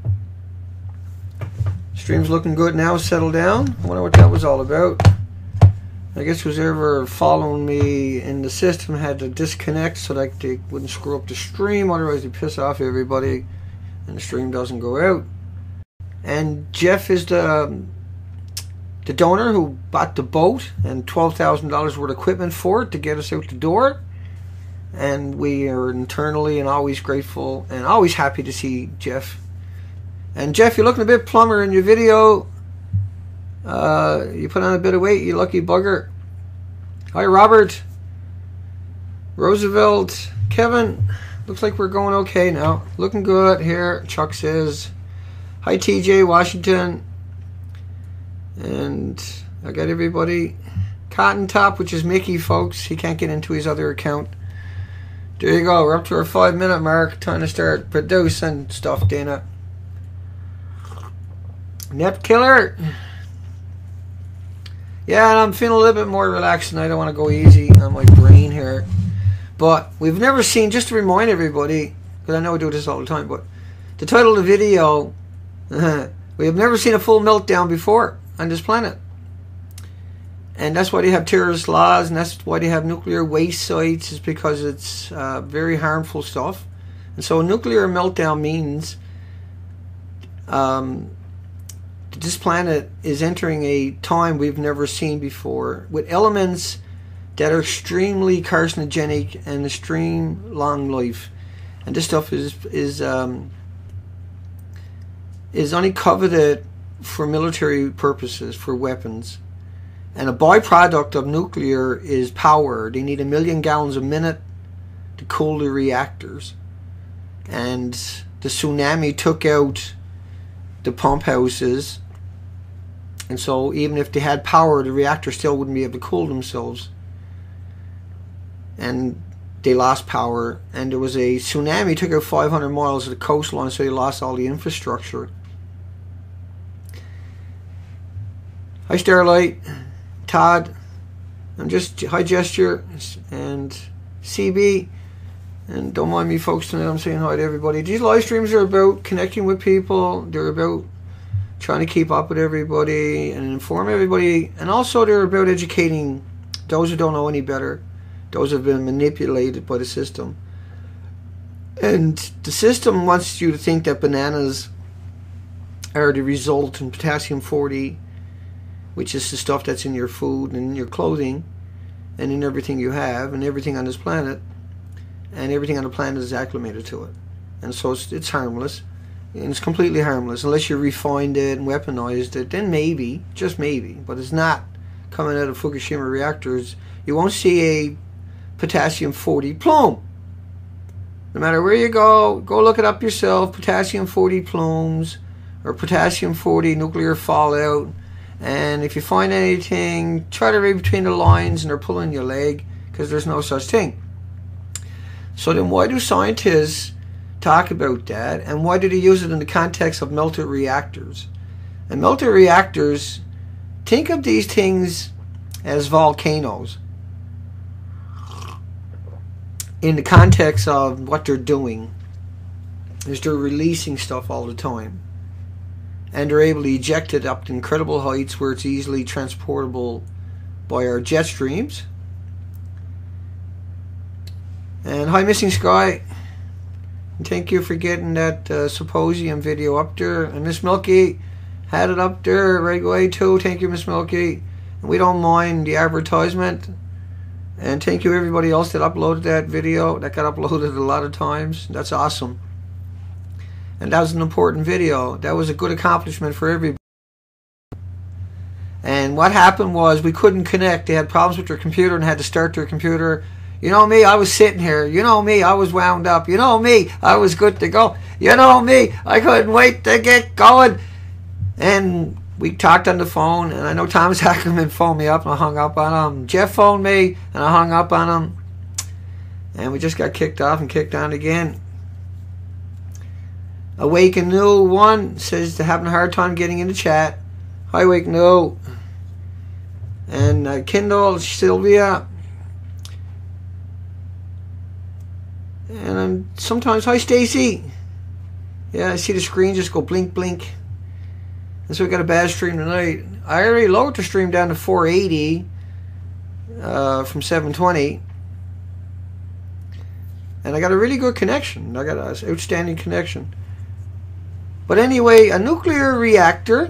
Speaker 1: Stream's looking good now. Settle down. I wonder what that was all about. I guess who's ever following me in the system had to disconnect so that they wouldn't screw up the stream. Otherwise, they piss off everybody, and the stream doesn't go out. And Jeff is the the donor who bought the boat and twelve thousand dollars worth of equipment for it to get us out the door. And we are internally and always grateful and always happy to see Jeff. And Jeff, you're looking a bit plumber in your video. Uh, you put on a bit of weight, you lucky bugger. Hi, Robert. Roosevelt. Kevin. Looks like we're going okay now. Looking good here, Chuck says. Hi, T J Washington. And I got everybody. Cotton Top, which is Mickey, folks. He can't get into his other account. There you go. We're up to our five minute mark. Time to start producing stuff, Dana. Net Killer. Yeah, and I'm feeling a little bit more relaxed tonight. I don't want to go easy on my brain here. But we've never seen, just to remind everybody, because I know I do this all the time, but the title of the video, we have never seen a full meltdown before on this planet. And that's why they have terrorist laws, and that's why they have nuclear waste sites, is because it's uh, very harmful stuff. And so a nuclear meltdown means um, that this planet is entering a time we've never seen before, with elements that are extremely carcinogenic and extreme long life. And this stuff is is um, is only coveted for military purposes, for weapons. And a byproduct of nuclear is power. They need a million gallons a minute to cool the reactors. And the tsunami took out the pump houses. And so even if they had power, the reactor still wouldn't be able to cool themselves. And they lost power. And there was a tsunami, took out five hundred miles of the coastline, so they lost all the infrastructure. Hi, Starlight. Todd. I'm just Hi Gesture and C B. And don't mind me, folks, tonight I'm saying hi to everybody. These live streams are about connecting with people. They're about trying to keep up with everybody and inform everybody. And also they're about educating those who don't know any better. Those who have been manipulated by the system. And the system wants you to think that bananas are the result in potassium forty, which is the stuff that's in your food and in your clothing and in everything you have and everything on this planet. And everything on the planet is acclimated to it. And so it's, it's harmless. And it's completely harmless. Unless you refined it and weaponized it, then maybe, just maybe. But it's not coming out of Fukushima reactors. You won't see a potassium forty plume. No matter where you go, go look it up yourself. Potassium forty plumes or potassium forty nuclear fallout. And if you find anything, try to read between the lines and they're pulling your leg, because there's no such thing. So then why do scientists talk about that, and why do they use it in the context of melted reactors? And melted reactors, think of these things as volcanoes in the context of what they're doing is they're releasing stuff all the time, and they're able to eject it up to incredible heights where it's easily transportable by our jet streams. And hi, Missing Sky. And thank you for getting that uh, symposium video up there. And Miss Milky had it up there right away too. Thank you, Miss Milky. And we don't mind the advertisement. And thank you everybody else that uploaded that video. That got uploaded a lot of times. That's awesome. And that was an important video. That was a good accomplishment for everybody. And what happened was we couldn't connect. They had problems with their computer and had to start their computer. You know me, I was sitting here. You know me, I was wound up. You know me, I was good to go. You know me, I couldn't wait to get going. And we talked on the phone, and I know Thomas Ackerman phoned me up, and I hung up on him. Jeff phoned me, and I hung up on him. And we just got kicked off and kicked on again. Awake and New One says they're having a hard time getting in the chat. Hi, Awake New. And uh, Kindle, Sylvia. And I'm sometimes, hi Stacy. Yeah, I see the screen just go blink, blink. And so we got a bad stream tonight. I already lowered the stream down to four eighty uh, from seven twenty. And I got a really good connection. I got an outstanding connection. But anyway, a nuclear reactor,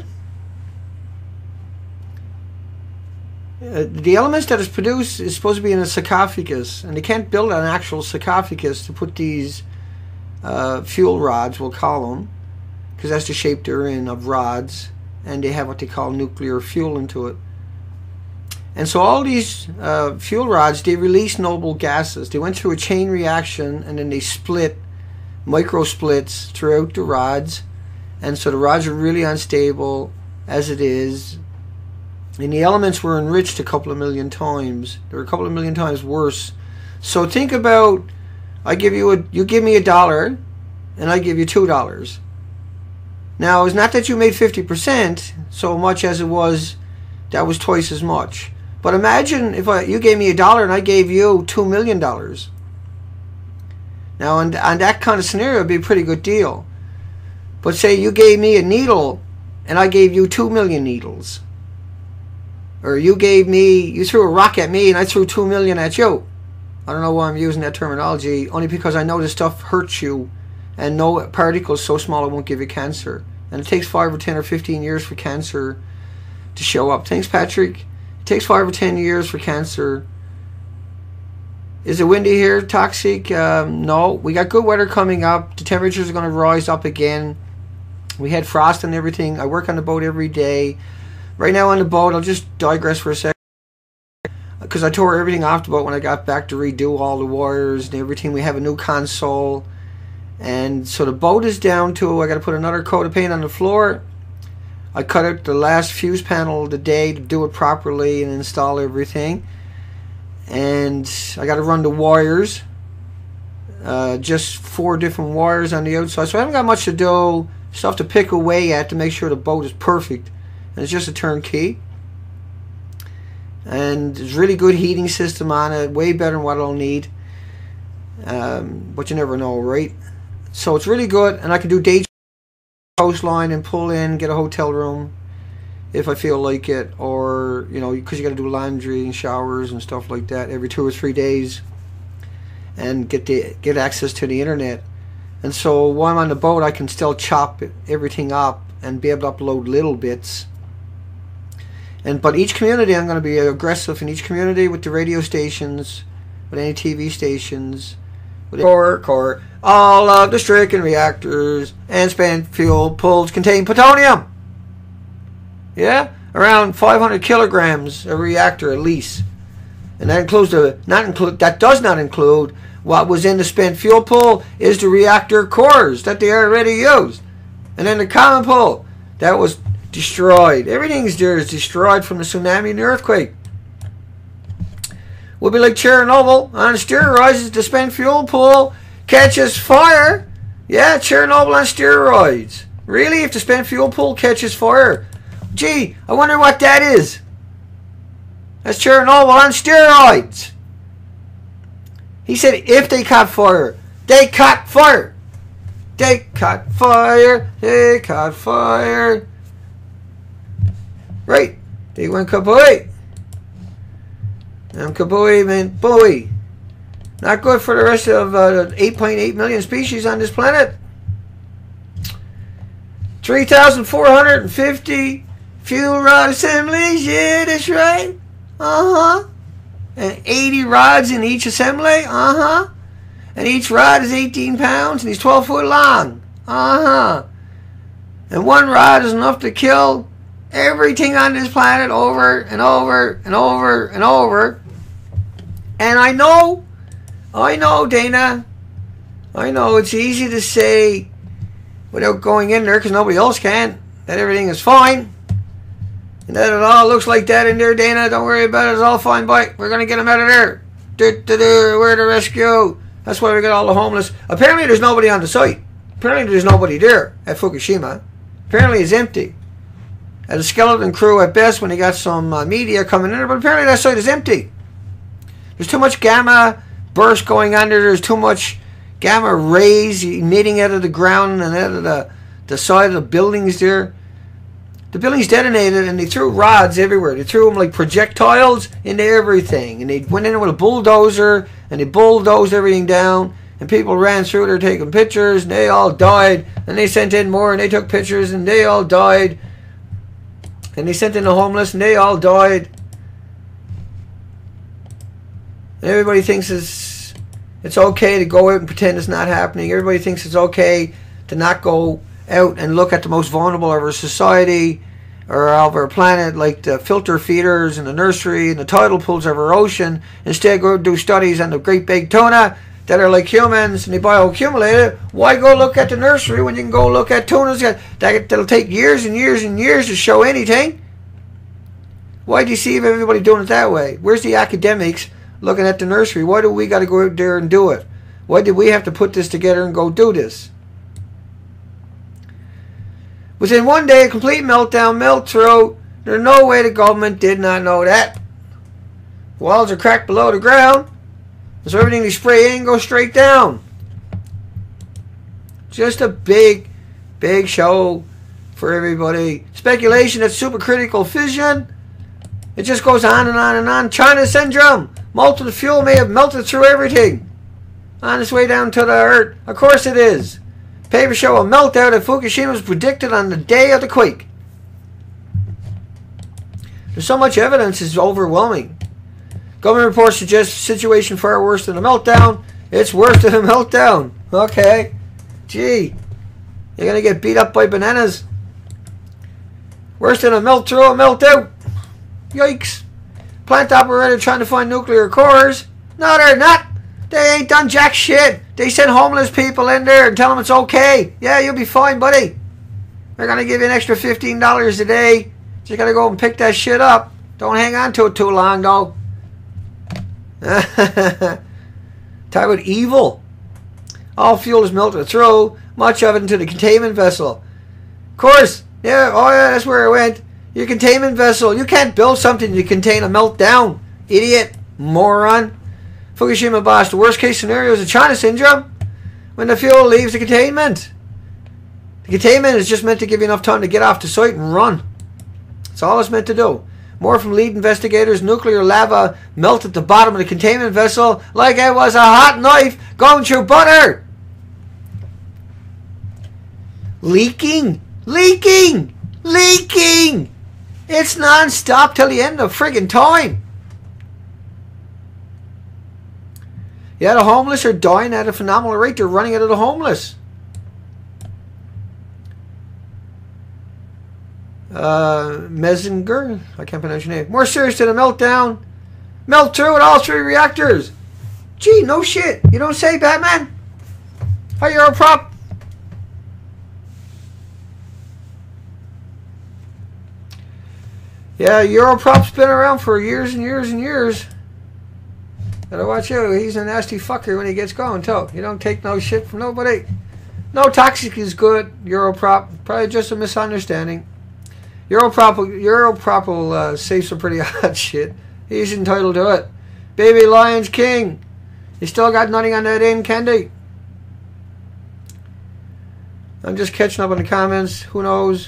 Speaker 1: Uh, the elements that is produced is supposed to be in a sarcophagus, and they can't build an actual sarcophagus to put these uh, fuel rods, we'll call them, because that's the shape they're in, of rods, and they have what they call nuclear fuel into it. And so all these uh, fuel rods, they release noble gases. They went through a chain reaction, and then they split, micro splits throughout the rods, and so the rods are really unstable as it is. And the elements were enriched a couple of million times. They were a couple of million times worse. So think about, I give you a, you give me a dollar, and I give you two dollars. Now it's not that you made fifty percent so much as it was, that was twice as much. But imagine if I, you gave me a dollar and I gave you two million dollars. Now on, on that kind of scenario, it'd be a pretty good deal. But say you gave me a needle, and I gave you two million needles. Or you gave me, you threw a rock at me and I threw two million at you. I don't know why I'm using that terminology, only because I know this stuff hurts you, and no particle is so small it won't give you cancer. And it takes five or ten or fifteen years for cancer to show up. Thanks, Patrick. It takes five or ten years for cancer. Is it windy here? Toxic? Um, no. We got good weather coming up. The temperatures are going to rise up again. We had frost and everything. I work on the boat every day. Right now on the boat, I'll just digress for a second, because I tore everything off the boat when I got back to redo all the wires and everything. We have a new console, and so the boat is down to, I got to put another coat of paint on the floor. I cut out the last fuse panel of the day to do it properly and install everything, and I got to run the wires, uh, just four different wires on the outside, so I haven't got much to do, stuff to pick away at to make sure the boat is perfect. And it's just a turnkey, and there's really good heating system on it, way better than what I'll need. um, but you never know, right? So it's really good, and I can do day coastline and pull in, get a hotel room if I feel like it, or you know, because you got to do laundry and showers and stuff like that every two or three days, and get the get access to the internet. And so while I'm on the boat, I can still chop everything up and be able to upload little bits. And but each community, I'm going to be aggressive in each community with the radio stations, with any T V stations, with core, core. All of the stricken reactors and spent fuel pools contain plutonium. Yeah, around five hundred kilograms a reactor at least, and that includes the not include that does not include what was in the spent fuel pool is the reactor cores that they already used, and then the common pool that was destroyed. Everything's there is destroyed from the tsunami and the earthquake. Will be like Chernobyl on steroids. The spent fuel pool catches fire. Yeah, Chernobyl on steroids. Really, if the spent fuel pool catches fire, gee, I wonder what that is. That's Chernobyl on steroids. He said if they caught fire. They caught fire. They caught fire. They caught fire. Right. They went kabooey. And kabooey meant buoy. Not good for the rest of uh, eight point eight million species on this planet. three thousand four hundred fifty fuel rod assemblies. Yeah, that's right. Uh-huh. And eighty rods in each assembly. Uh-huh. And each rod is eighteen pounds and he's twelve foot long. Uh-huh. And one rod is enough to kill everything on this planet over and over and over and over. And I know, I know, Dana, I know it's easy to say without going in there because nobody else can that everything is fine. And that it all looks like that in there, Dana. Don't worry about it. It's all fine, boy. We're going to get them out of there. Do, do, do. We're the rescue. That's why we got all the homeless. Apparently there's nobody on the site. Apparently there's nobody there at Fukushima. Apparently it's empty. At a skeleton crew at best when they got some uh, media coming in there. But apparently that site is empty. There's too much gamma burst going on there. There's too much gamma rays emitting out of the ground and out of the, the side of the buildings there. The buildings detonated and they threw rods everywhere. They threw them like projectiles into everything. And they went in with a bulldozer and they bulldozed everything down. And people ran through there taking pictures and they all died. And they sent in more and they took pictures and they all died. And they sent in the homeless and they all died. And everybody thinks it's, it's okay to go out and pretend it's not happening. Everybody thinks it's okay to not go out and look at the most vulnerable of our society or of our planet, like the filter feeders and the nursery and the tidal pools of our ocean. Instead, go do studies on the great big tuna that are like humans and they bioaccumulated. Why go look at the nursery when you can go look at tunas that, that'll take years and years and years to show anything? Why deceive everybody doing it that way? Where's the academics looking at the nursery? Why do we got to go out there and do it? Why did we have to put this together and go do this? Within one day, a complete meltdown, melt through. There's no way the government did not know that. Walls are cracked below the ground, so everything they spray in goes straight down. Just a big, big show for everybody. Speculation that supercritical fission. It just goes on and on and on. China syndrome. Molten fuel may have melted through everything on its way down to the earth. Of course it is. Papers show a meltdown at Fukushima was predicted on the day of the quake. There's so much evidence, it's overwhelming. Government reports suggest situation far worse than a meltdown. It's worse than a meltdown. Okay. Gee. You're going to get beat up by bananas. Worse than a melt through, a melt out. Yikes. Plant operator trying to find nuclear cores. No, they're not. They ain't done jack shit. They send homeless people in there and tell them it's okay. Yeah, you'll be fine, buddy. They're going to give you an extra fifteen dollars a day. Just got to go and pick that shit up. Don't hang on to it too long, though. Talk about evil. All fuel is melted through, much of it into the containment vessel. Of course. Yeah, oh yeah, that's where it went. Your containment vessel. You can't build something to contain a meltdown. Idiot. Moron. Fukushima boss, the worst case scenario is a China syndrome when the fuel leaves the containment. The containment is just meant to give you enough time to get off the site and run. That's all it's meant to do. More from lead investigators. Nuclear lava melted at the bottom of the containment vessel like it was a hot knife going through butter. Leaking. Leaking. Leaking. It's non-stop till the end of friggin' time. Yeah, the homeless are dying at a phenomenal rate. They're running out of the homeless. Uh, Messinger, I can't pronounce your name. More serious than a meltdown. Melt through at all three reactors. Gee, no shit. You don't say, Batman? How you're a prop? Yeah, Europrop's been around for years and years and years. Gotta watch out. He's a nasty fucker when he gets going, too. You don't take no shit from nobody. No toxic is good, Europrop. Probably just a misunderstanding. Europrop, Europrop will uh, say some pretty hot shit. He's entitled to it. Baby Lion's King. You still got nothing on that end, Candy? I'm just catching up on the comments. Who knows?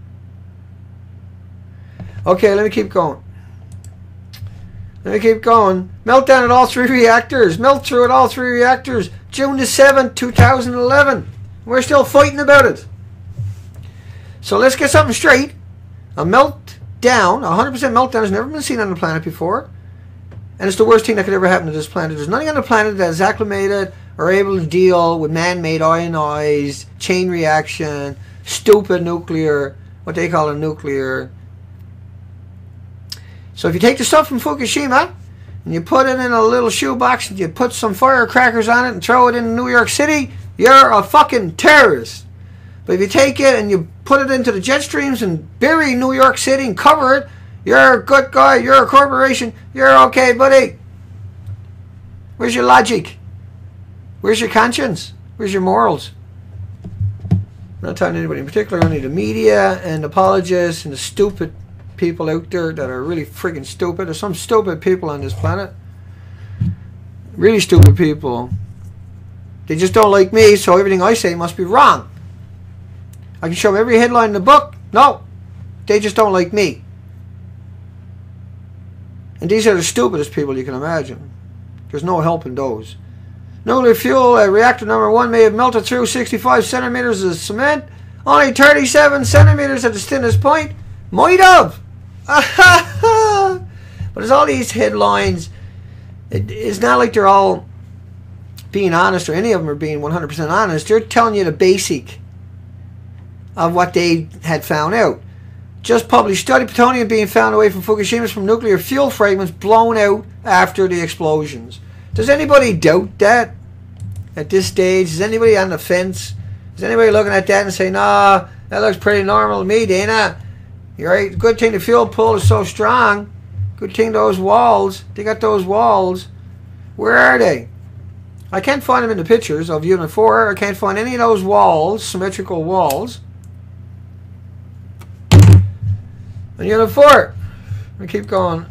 Speaker 1: Okay, let me keep going. Let me keep going. Meltdown at all three reactors. Melt through at all three reactors. June the seventh, two thousand eleven. We're still fighting about it. So let's get something straight. A meltdown, a one hundred percent meltdown has never been seen on the planet before. And it's the worst thing that could ever happen to this planet. There's nothing on the planet that is acclimated or able to deal with man-made ionized, chain reaction, stupid nuclear, what they call a nuclear. So if you take the stuff from Fukushima and you put it in a little shoebox and you put some firecrackers on it and throw it in New York City, you're a fucking terrorist. But if you take it and you put it into the jet streams and bury New York City and cover it, you're a good guy, you're a corporation, you're okay, buddy. Where's your logic? Where's your conscience? Where's your morals? I'm not talking to anybody in particular, only the media and apologists and the stupid people out there that are really friggin' stupid. There's some stupid people on this planet. Really stupid people. They just don't like me, so everything I say must be wrong. I can show them every headline in the book. No, they just don't like me. And these are the stupidest people you can imagine. There's no helping those. Nuclear fuel at reactor number one may have melted through sixty-five centimeters of cement. Only thirty-seven centimeters at the thinnest point. Might have. But there's all these headlines. It, it's not like they're all being honest, or any of them are being one hundred percent honest. They're telling you the basic of what they had found out. Just published study: plutonium being found away from Fukushima from nuclear fuel fragments blown out after the explosions. Does anybody doubt that at this stage? Is anybody on the fence? Is anybody looking at that and saying, nah, that looks pretty normal to me, Dana? You're right. Good thing the fuel pull is so strong. Good thing those walls, they got those walls. Where are they? I can't find them in the pictures of Unit four. I can't find any of those walls, symmetrical walls. And Unit four. We keep going.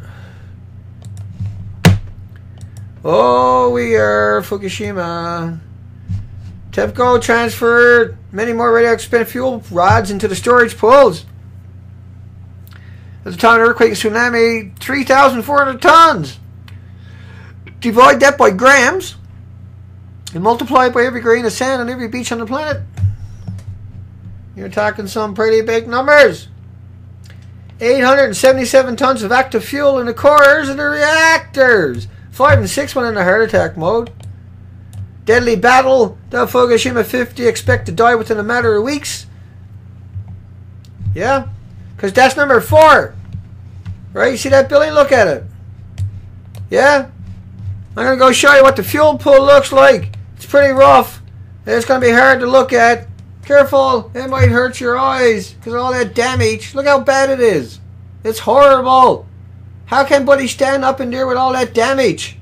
Speaker 1: Oh, we are Fukushima. TEPCO transferred many more radioactive spent fuel rods into the storage pools. At the time of the earthquake and tsunami, three thousand four hundred tons. Divide that by grams and multiply it by every grain of sand on every beach on the planet. You're talking some pretty big numbers. eight hundred seventy-seven tons of active fuel in the cores of the reactors. Five and six went into heart attack mode. Deadly battle. The Fukushima fifty expect to die within a matter of weeks. Yeah, because that's number four. Right? You see that, Billy? Look at it. Yeah? I'm going to go show you what the fuel pool looks like. It's pretty rough. It's going to be hard to look at. Careful. It might hurt your eyes because of all that damage. Look how bad it is. It's horrible. How can Buddy stand up in there with all that damage?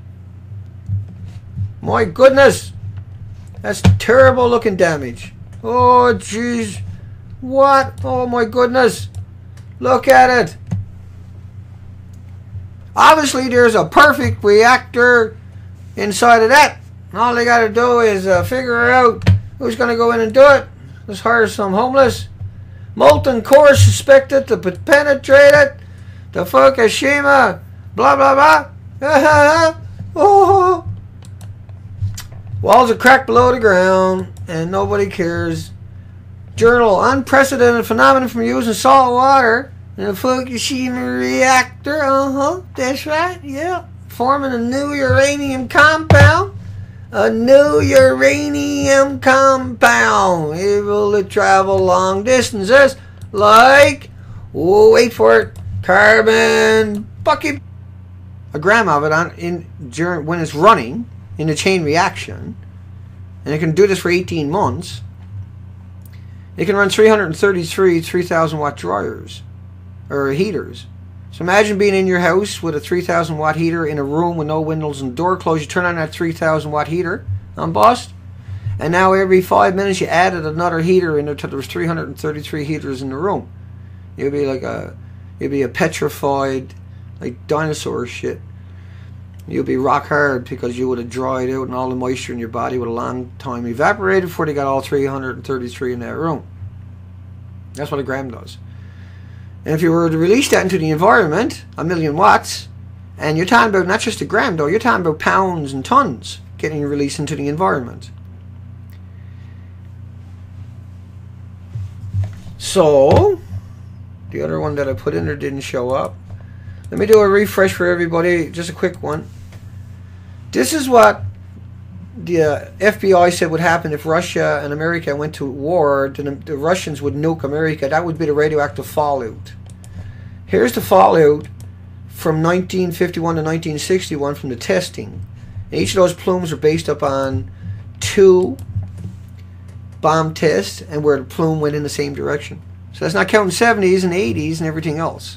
Speaker 1: My goodness. That's terrible looking damage. Oh, jeez. What? Oh, my goodness. Look at it. Obviously, there's a perfect reactor inside of that. And all they got to do is uh, figure out who's going to go in and do it. Let's hire some homeless. Molten core suspected to penetrate it. The Fukushima, blah, blah, blah. Oh. Walls are cracked below the ground, and nobody cares. Journal, unprecedented phenomenon from using salt water in a Fukushima reactor. Uh-huh, that's right, yeah. Forming a new uranium compound. A new uranium compound. Able to travel long distances like, oh, wait for it, carbon bucket. A gram of it on in during when it's running in a chain reaction, and it can do this for eighteen months. It can run three hundred thirty-three three thousand watt dryers or heaters. So imagine being in your house with a three thousand watt heater in a room with no windows and door closed. You turn on that three thousand watt heater on bust, and now every five minutes you added another heater in there till there was three hundred thirty-three heaters in the room. You'd be like a, you'd be a petrified, like dinosaur shit. You'll be rock hard because you would have dried out and all the moisture in your body would have long time evaporated before they got all three hundred thirty-three in that room. That's what a gram does. And if you were to release that into the environment, a million watts, and you're talking about not just a gram though, you're talking about pounds and tons getting released into the environment. So, the other one that I put in there didn't show up. Let me do a refresh for everybody, just a quick one. This is what the uh, F B I said would happen if Russia and America went to war. The, the Russians would nuke America. That would be the radioactive fallout. Here's the fallout from nineteen fifty-one to nineteen sixty-one from the testing. And each of those plumes are based upon two bomb tests and where the plume went in the same direction. So that's not counting seventies and eighties and everything else.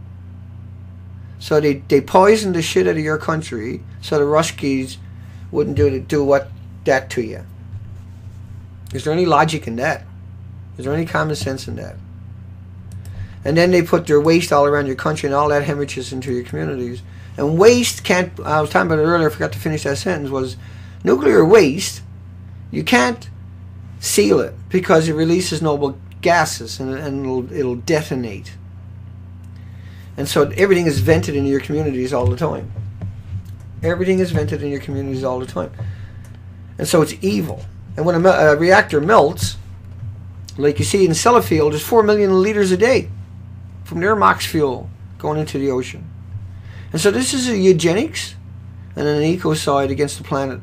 Speaker 1: So they, they poisoned the shit out of your country so the Ruskies wouldn't do, do what that to you. Is there any logic in that? Is there any common sense in that? And then they put their waste all around your country and all that hemorrhages into your communities. And waste can't, I was talking about it earlier, I forgot to finish that sentence, was nuclear waste, you can't seal it because it releases noble gases and, and it'll, it'll detonate. And so everything is vented into your communities all the time. Everything is vented in your communities all the time. And so it's evil. And when a, a reactor melts, like you see in Sellafield, there's four million liters a day from their MOX fuel going into the ocean. And so this is a eugenics and an ecocide against the planet.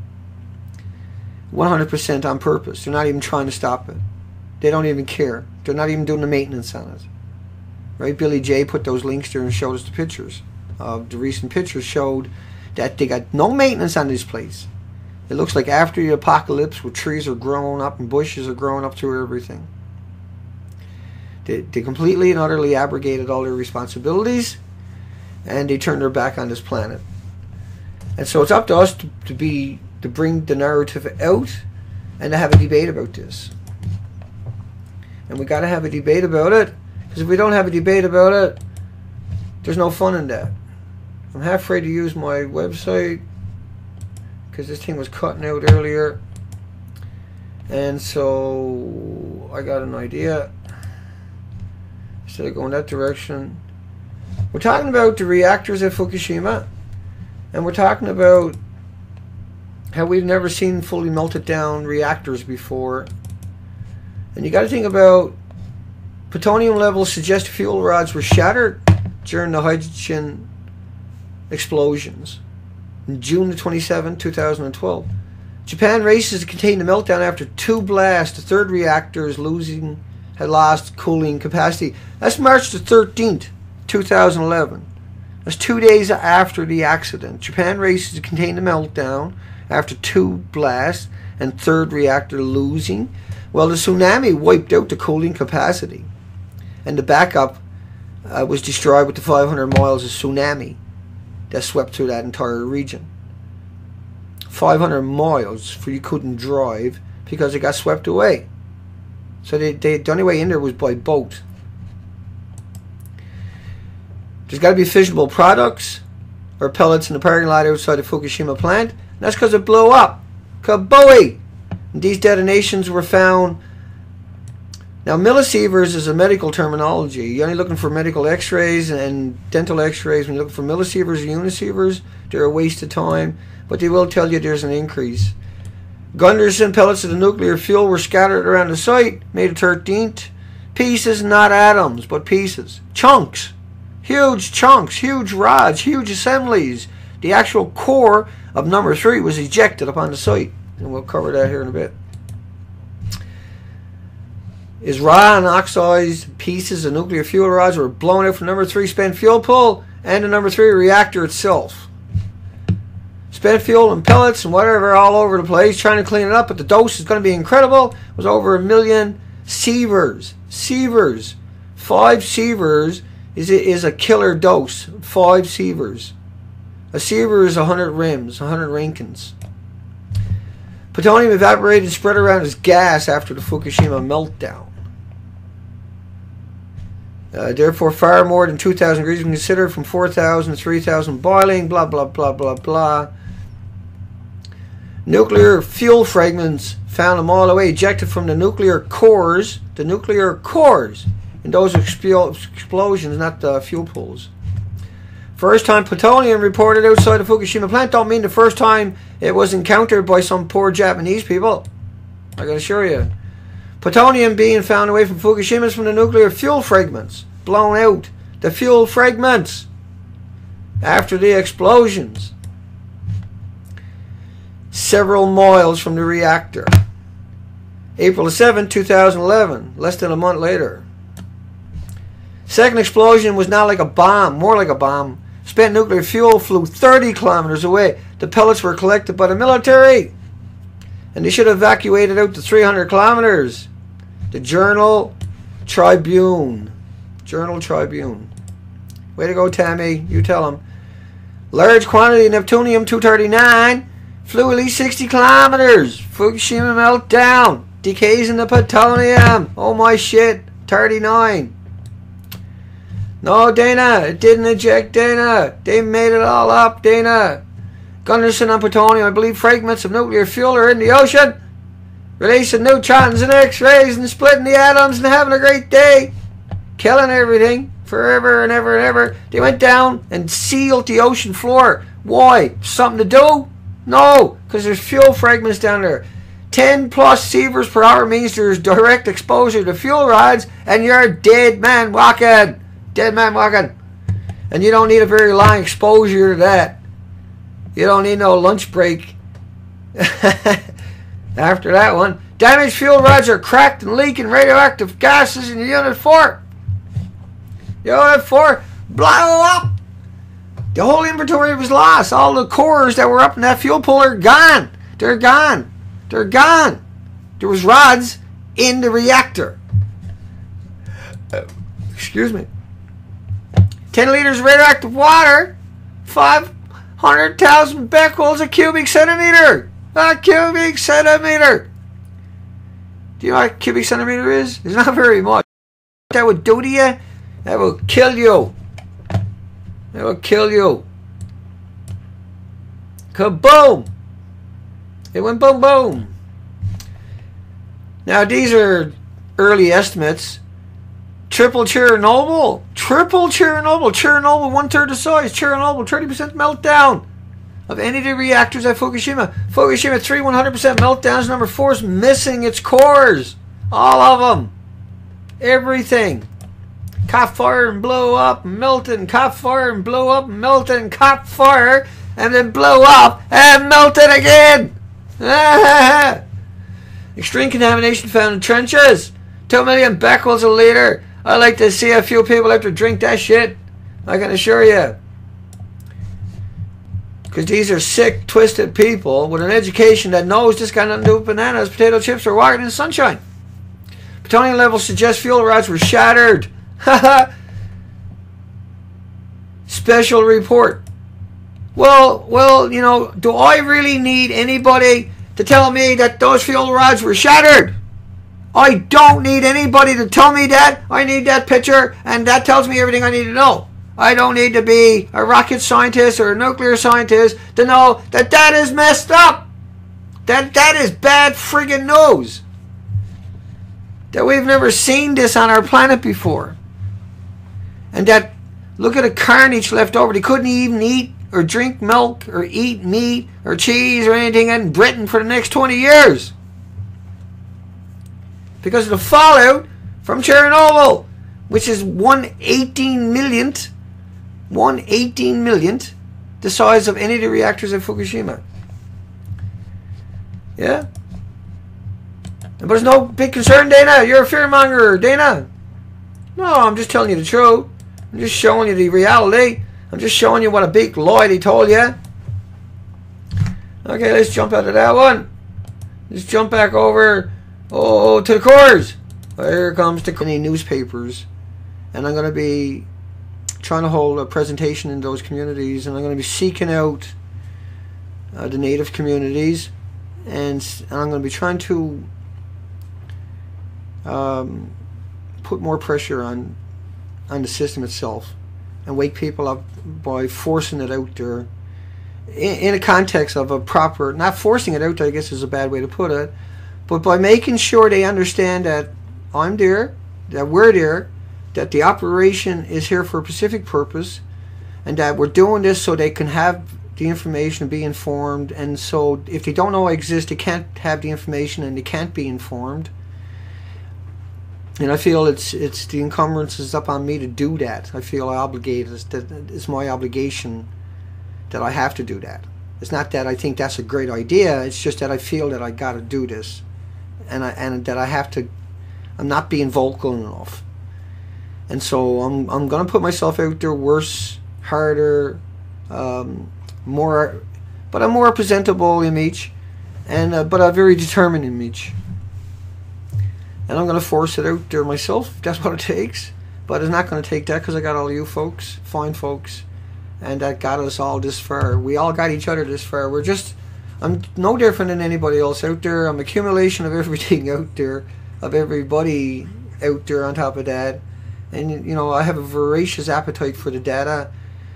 Speaker 1: one hundred percent on purpose. They're not even trying to stop it. They don't even care. They're not even doing the maintenance on it. Right? Billy J put those links there and showed us the pictures. Uh, the recent pictures showed that they got no maintenance on this place. It looks like after the apocalypse where trees are growing up and bushes are growing up through everything. They, they completely and utterly abrogated all their responsibilities and they turned their back on this planet. And so it's up to us to, to be to bring the narrative out and to have a debate about this. And we got to have a debate about it. Because if we don't have a debate about it, there's no fun in that. I'm half afraid to use my website because this thing was cutting out earlier. And so I got an idea. Instead of going that direction, we're talking about the reactors at Fukushima. And we're talking about how we've never seen fully melted down reactors before. And you got to think about plutonium levels suggest fuel rods were shattered during the hydrogen explosions. In June the twenty-seventh, two thousand twelve. Japan races to contain the meltdown after two blasts. The third reactor is losing, had lost cooling capacity. That's March the thirteenth, two thousand eleven. That's two days after the accident. Japan races to contain the meltdown after two blasts and third reactor losing. Well, the tsunami wiped out the cooling capacity. And the backup uh, was destroyed with the five hundred miles of tsunami that swept through that entire region. five hundred miles for you couldn't drive because it got swept away. So they, they, the only way in there was by boat. There's got to be fissionable products or pellets in the parking lot outside the Fukushima plant. That's because it blew up. Kabooey! And these detonations were found. Now, millisieverts is a medical terminology. You're only looking for medical x-rays and dental x-rays. When you look for millisievers or unisievers, they're a waste of time. But they will tell you there's an increase. Gunderson pellets of the nuclear fuel were scattered around the site, May the thirteenth. Pieces, not atoms, but pieces. Chunks. Huge chunks, huge rods, huge assemblies. The actual core of number three was ejected upon the site. And we'll cover that here in a bit. Is raw and oxidized pieces of nuclear fuel rods were blown out from number three spent fuel pool and the number three reactor itself. Spent fuel and pellets and whatever all over the place, trying to clean it up, but the dose is going to be incredible. It was over a million sievers. Sievers. Five sievers is, is a killer dose. Five sievers. A siever is one hundred rims, one hundred Rankins. Plutonium evaporated and spread around as gas after the Fukushima meltdown. Uh, therefore, far more than two thousand degrees when considered from four thousand to three thousand boiling, blah, blah, blah, blah, blah. Nuclear fuel fragments found a mile away, ejected from the nuclear cores, the nuclear cores, in those expl explosions, not the fuel pools. First time plutonium reported outside the Fukushima plant don't mean the first time it was encountered by some poor Japanese people. I can assure you. Plutonium being found away from Fukushima is from the nuclear fuel fragments blown out. The fuel fragments after the explosions. Several miles from the reactor. April seventh, two thousand eleven, less than a month later. Second explosion was not like a bomb, more like a bomb. Spent nuclear fuel flew thirty kilometers away. The pellets were collected by the military, and they should have evacuated out to three hundred kilometers. The Journal Tribune. Journal Tribune. Way to go, Tammy. You tell them. Large quantity of Neptunium two thirty-nine flew at least sixty kilometers. Fukushima meltdown. Decays in the plutonium. Oh my shit. thirty-nine. No, Dana. It didn't eject, Dana. They made it all up, Dana. Gunderson on plutonium. I believe fragments of nuclear fuel are in the ocean, releasing neutrons and X-rays and splitting the atoms and having a great day. Killing everything forever and ever and ever. They went down and sealed the ocean floor. Why? Something to do? No, because there's fuel fragments down there. ten plus sieverts per hour means there's direct exposure to fuel rods and you're a dead man walking. Dead man walking. And you don't need a very long exposure to that. You don't need no lunch break. After that one. Damaged fuel rods are cracked and leaking radioactive gases in Unit four. Unit four blow up. The whole inventory was lost. All the cores that were up in that fuel pool are gone. They're gone. They're gone. There was rods in the reactor. Excuse me. ten liters of radioactive water. five hundred thousand becquerels a cubic centimeter. A cubic centimeter. Do you know what a cubic centimeter is? It's not very much. What that would do to you? That will kill you. That will kill you. Kaboom! It went boom boom. Now these are early estimates. Triple Chernobyl. Triple Chernobyl. Chernobyl one third the size. Chernobyl thirty percent meltdown of any of the reactors at Fukushima. Fukushima three one hundred percent meltdowns. Number four is missing its cores. All of them. Everything. Caught fire and blew up, melted, and caught fire and blew up, melted, and caught fire, and then blew up and melted again. Extreme contamination found in trenches. Two million becquerels a liter. I like to see a few people have to drink that shit. I can assure you. Because these are sick, twisted people with an education that knows this got nothing to do with bananas, potato chips, or walking in the sunshine. Plutonium levels suggest fuel rods were shattered. Special report. Well, well, you know, do I really need anybody to tell me that those fuel rods were shattered? I don't need anybody to tell me that. I need that picture, and that tells me everything I need to know. I don't need to be a rocket scientist or a nuclear scientist to know that that is messed up. That that is bad friggin' news. That we've never seen this on our planet before. And that, look at the carnage left over. They couldn't even eat or drink milk or eat meat or cheese or anything in Britain for the next twenty years. Because of the fallout from Chernobyl, which is one eighteen millionth, one eighteen millionth the size of any of the reactors at Fukushima. Yeah? But it's no big concern, Dana. You're a fearmonger, Dana. No, I'm just telling you the truth. I'm just showing you the reality. I'm just showing you what a big lie they told you. Okay, let's jump out of that one. Let's jump back over oh, to the cores. Here comes the newspapers. And I'm going to be trying to hold a presentation in those communities. And I'm going to be seeking out uh, the native communities. And, and I'm going to be trying to um, put more pressure on on the system itself and wake people up by forcing it out there in, in a context of a proper, not forcing it out there I guess is a bad way to put it, but by making sure they understand that I'm there, that we're there, that the operation is here for a specific purpose, and that we're doing this so they can have the information and be informed. And so if they don't know I exist, they can't have the information and they can't be informed. And I feel it's it's the encumbrance is up on me to do that. I feel I obligate it's, that it's my obligation that I have to do that. It's not that I think that's a great idea. It's just that I feel that I got to do this, and I and that I have to. I'm not being vocal enough, and so I'm I'm gonna put myself out there worse, harder, um, more, but a more presentable image, and uh, but a very determined image. And I'm going to force it out there myself, if that's what it takes. But it's not going to take that because I got all you folks, fine folks, and that got us all this far. We all got each other this far. We're just, I'm no different than anybody else out there. I'm an accumulation of everything out there, of everybody out there on top of that. And, you know, I have a voracious appetite for the data.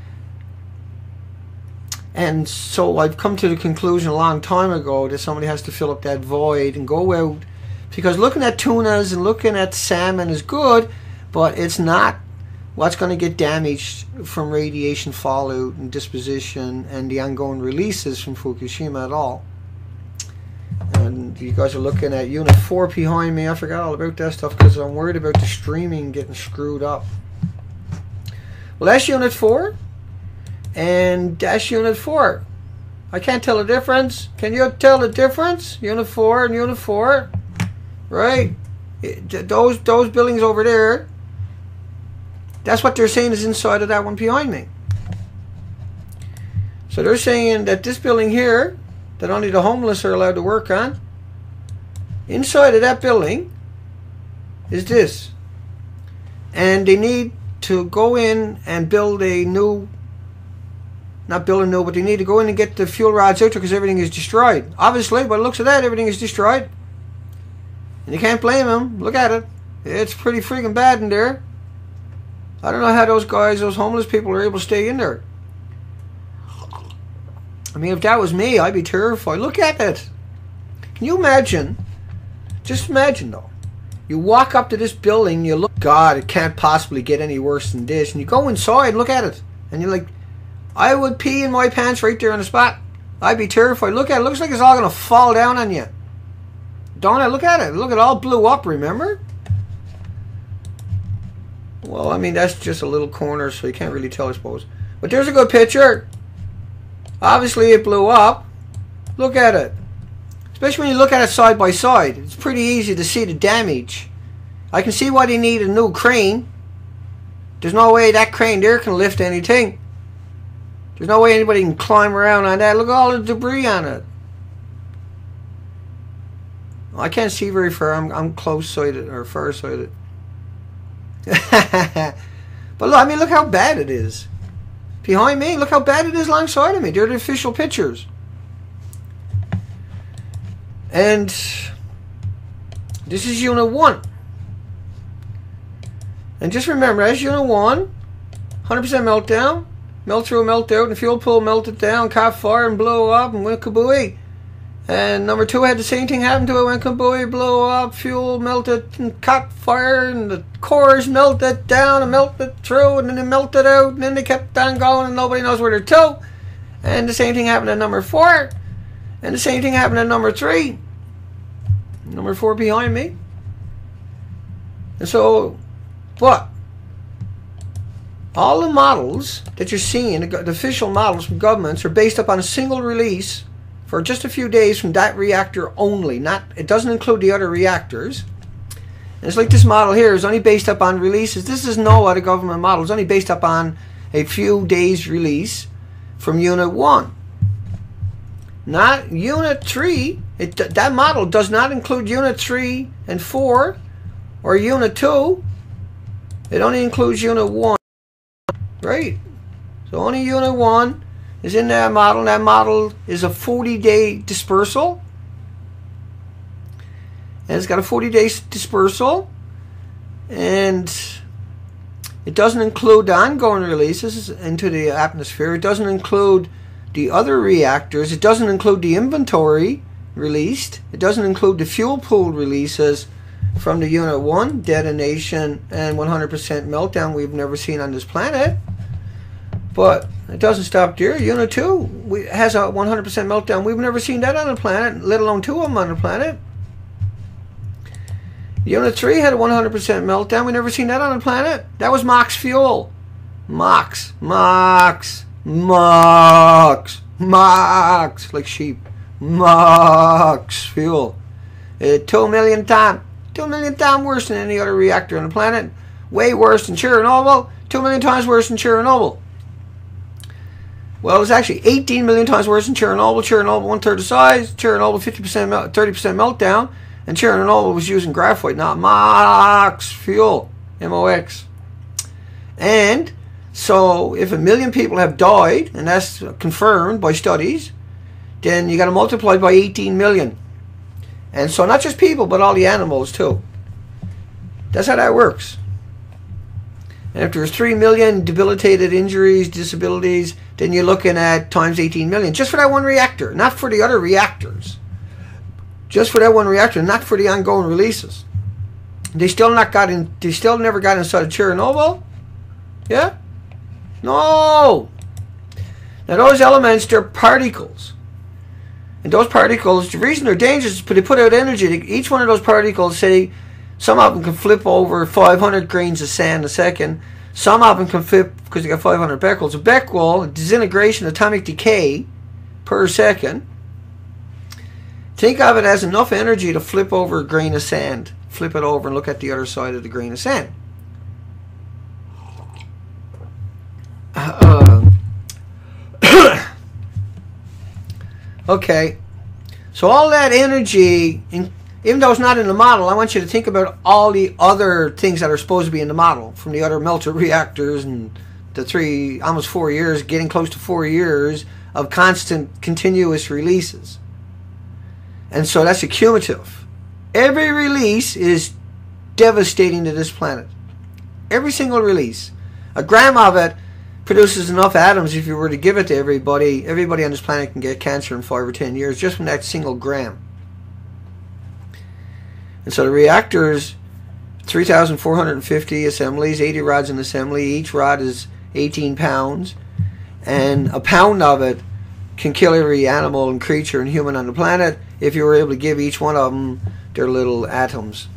Speaker 1: And so I've come to the conclusion a long time ago that somebody has to fill up that void and go out. Because looking at tunas and looking at salmon is good, but it's not what's going to get damaged from radiation fallout and disposition and the ongoing releases from Fukushima at all. And you guys are looking at Unit four behind me. I forgot all about that stuff because I'm worried about the streaming getting screwed up. Well, that's Unit four, and that's Unit four. I can't tell the difference. Can you tell the difference? Unit four and Unit four. Right, it, those those buildings over there, that's what they're saying is inside of that one behind me. So they're saying that this building here, that only the homeless are allowed to work on, inside of that building is this. And they need to go in and build a new, not build a new, but they need to go in and get the fuel rods out there because everything is destroyed. Obviously, by the looks of that, everything is destroyed. And you can't blame them. Look at it. It's pretty freaking bad in there. I don't know how those guys, those homeless people, are able to stay in there. I mean, if that was me, I'd be terrified. Look at it. Can you imagine? Just imagine, though. You walk up to this building, you look, God, it can't possibly get any worse than this. And you go inside and look at it. And you're like, I would pee in my pants right there on the spot. I'd be terrified. Look at it. It looks like it's all going to fall down on you. Don't I? Look at it. Look, it all blew up, remember? Well, I mean, that's just a little corner, so you can't really tell, I suppose. But there's a good picture. Obviously, it blew up. Look at it. Especially when you look at it side by side. It's pretty easy to see the damage. I can see why they need a new crane. There's no way that crane there can lift anything. There's no way anybody can climb around on that. Look at all the debris on it. I can't see very far. I'm, I'm close-sighted or far-sighted. But look, I mean, look how bad it is. Behind me, look how bad it is alongside of me. They're the official pictures. And this is Unit one. And just remember, as Unit one, one hundred percent meltdown. Melt through, melt out, and the fuel pool melted down, caught fire and blew up and went kabooey. And number two had the same thing happen to it, went kabooey, blew up, fuel melted and caught fire, and the cores melted down and melted through, and then they melted out, and then they kept on going, and nobody knows where they're to. And the same thing happened to number four, and the same thing happened to number three. Number four behind me. And so, what? All the models that you're seeing, the official models from governments, are based upon a single release for just a few days from that reactor only. Not, it doesn't include the other reactors. And it's like this model here is only based upon releases. This is no other government model. It's only based upon a few days release from Unit one. Not Unit three. It, that model does not include Unit three and four or Unit two. It only includes Unit one. Right? So only Unit one is in that model. That model is a forty day dispersal. And it's got a forty day dispersal. And it doesn't include the ongoing releases into the atmosphere. It doesn't include the other reactors. It doesn't include the inventory released. It doesn't include the fuel pool releases from the Unit one detonation and one hundred percent meltdown we've never seen on this planet. But it doesn't stop there. Unit two we, has a one hundred percent meltdown. We've never seen that on the planet, let alone two of them on the planet. Unit three had a one hundred percent meltdown. We've never seen that on the planet. That was MOX fuel. MOX. MOX. MOX. MOX. Like sheep. MOX fuel. Uh, two million times. Two million times worse than any other reactor on the planet. Way worse than Chernobyl. Two million times worse than Chernobyl. Well, it was actually eighteen million times worse than Chernobyl. Chernobyl one third the size. Chernobyl fifty percent, thirty percent meltdown. And Chernobyl was using graphite, not MOX fuel. M O X. And so, if a million people have died, and that's confirmed by studies, then you got to multiply by eighteen million. And so, not just people, but all the animals too. That's how that works. And if there's three million debilitated injuries, disabilities, then you're looking at times eighteen million. Just for that one reactor, not for the other reactors. Just for that one reactor, not for the ongoing releases. They still not got in. They still never got inside of Chernobyl. Yeah? No. Now those elements, they're particles. And those particles, the reason they're dangerous is because they put out energy. Each one of those particles, say, some of them can flip over five hundred grains of sand a second. Some of them can flip because they got five hundred becquerels. A becquerel, disintegration, atomic decay per second. Think of it as enough energy to flip over a grain of sand. Flip it over and look at the other side of the grain of sand. Uh, okay. So all that energy, in, even though it's not in the model, I want you to think about all the other things that are supposed to be in the model. From the other melter reactors and the three, almost four years, getting close to four years of constant, continuous releases. And so that's a cumulative. Every release is devastating to this planet. Every single release. A gram of it produces enough atoms if you were to give it to everybody. Everybody on this planet can get cancer in five or ten years just from that single gram. And so the reactors, three thousand four hundred fifty assemblies, eighty rods in assembly. Each rod is eighteen pounds. And a pound of it can kill every animal and creature and human on the planet if you were able to give each one of them their little atoms.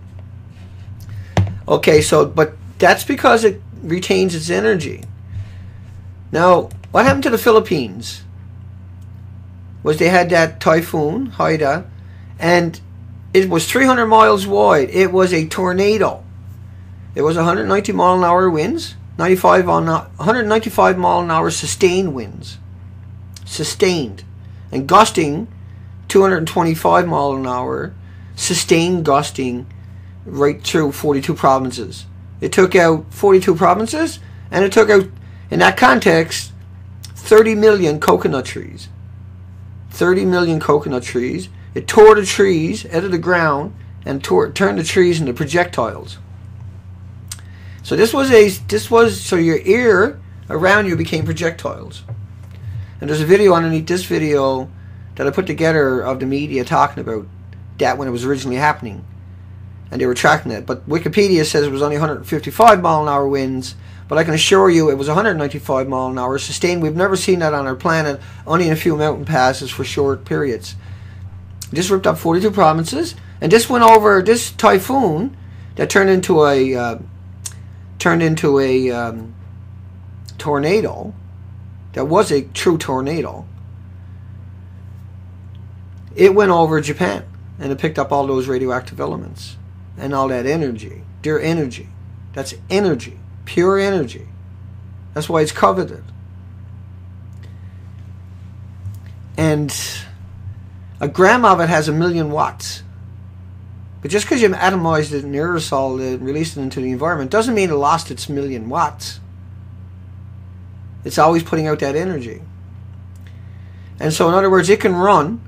Speaker 1: Okay, so, but that's because it retains its energy. Now, what happened to the Philippines was they had that typhoon, Haida, and it was three hundred miles wide. It was a tornado. It was one hundred ninety mile an hour winds, ninety-five on one hundred ninety-five mile an hour sustained winds. Sustained. And gusting two hundred twenty-five mile an hour, sustained gusting right through forty-two provinces. It took out forty-two provinces, and it took out, in that context, thirty million coconut trees. thirty million coconut trees. It tore the trees out of the ground and tore, turned the trees into projectiles. So this was a this was so your ear around you became projectiles. And there's a video underneath this video that I put together of the media talking about that when it was originally happening, and they were tracking it. But Wikipedia says it was only one hundred fifty-five mile an hour winds, but I can assure you it was one hundred ninety-five mile an hour sustained. We've never seen that on our planet, only in a few mountain passes for short periods. This ripped up forty-two provinces, and this went over this typhoon that turned into a uh, turned into a um, tornado. That was a true tornado. It went over Japan, and it picked up all those radioactive elements and all that energy. Their energy. That's energy. Pure energy. That's why it's coveted. And a gram of it has a million watts. But just because you atomized it and aerosol it and released it into the environment doesn't mean it lost its million watts. It's always putting out that energy. And so in other words, it can run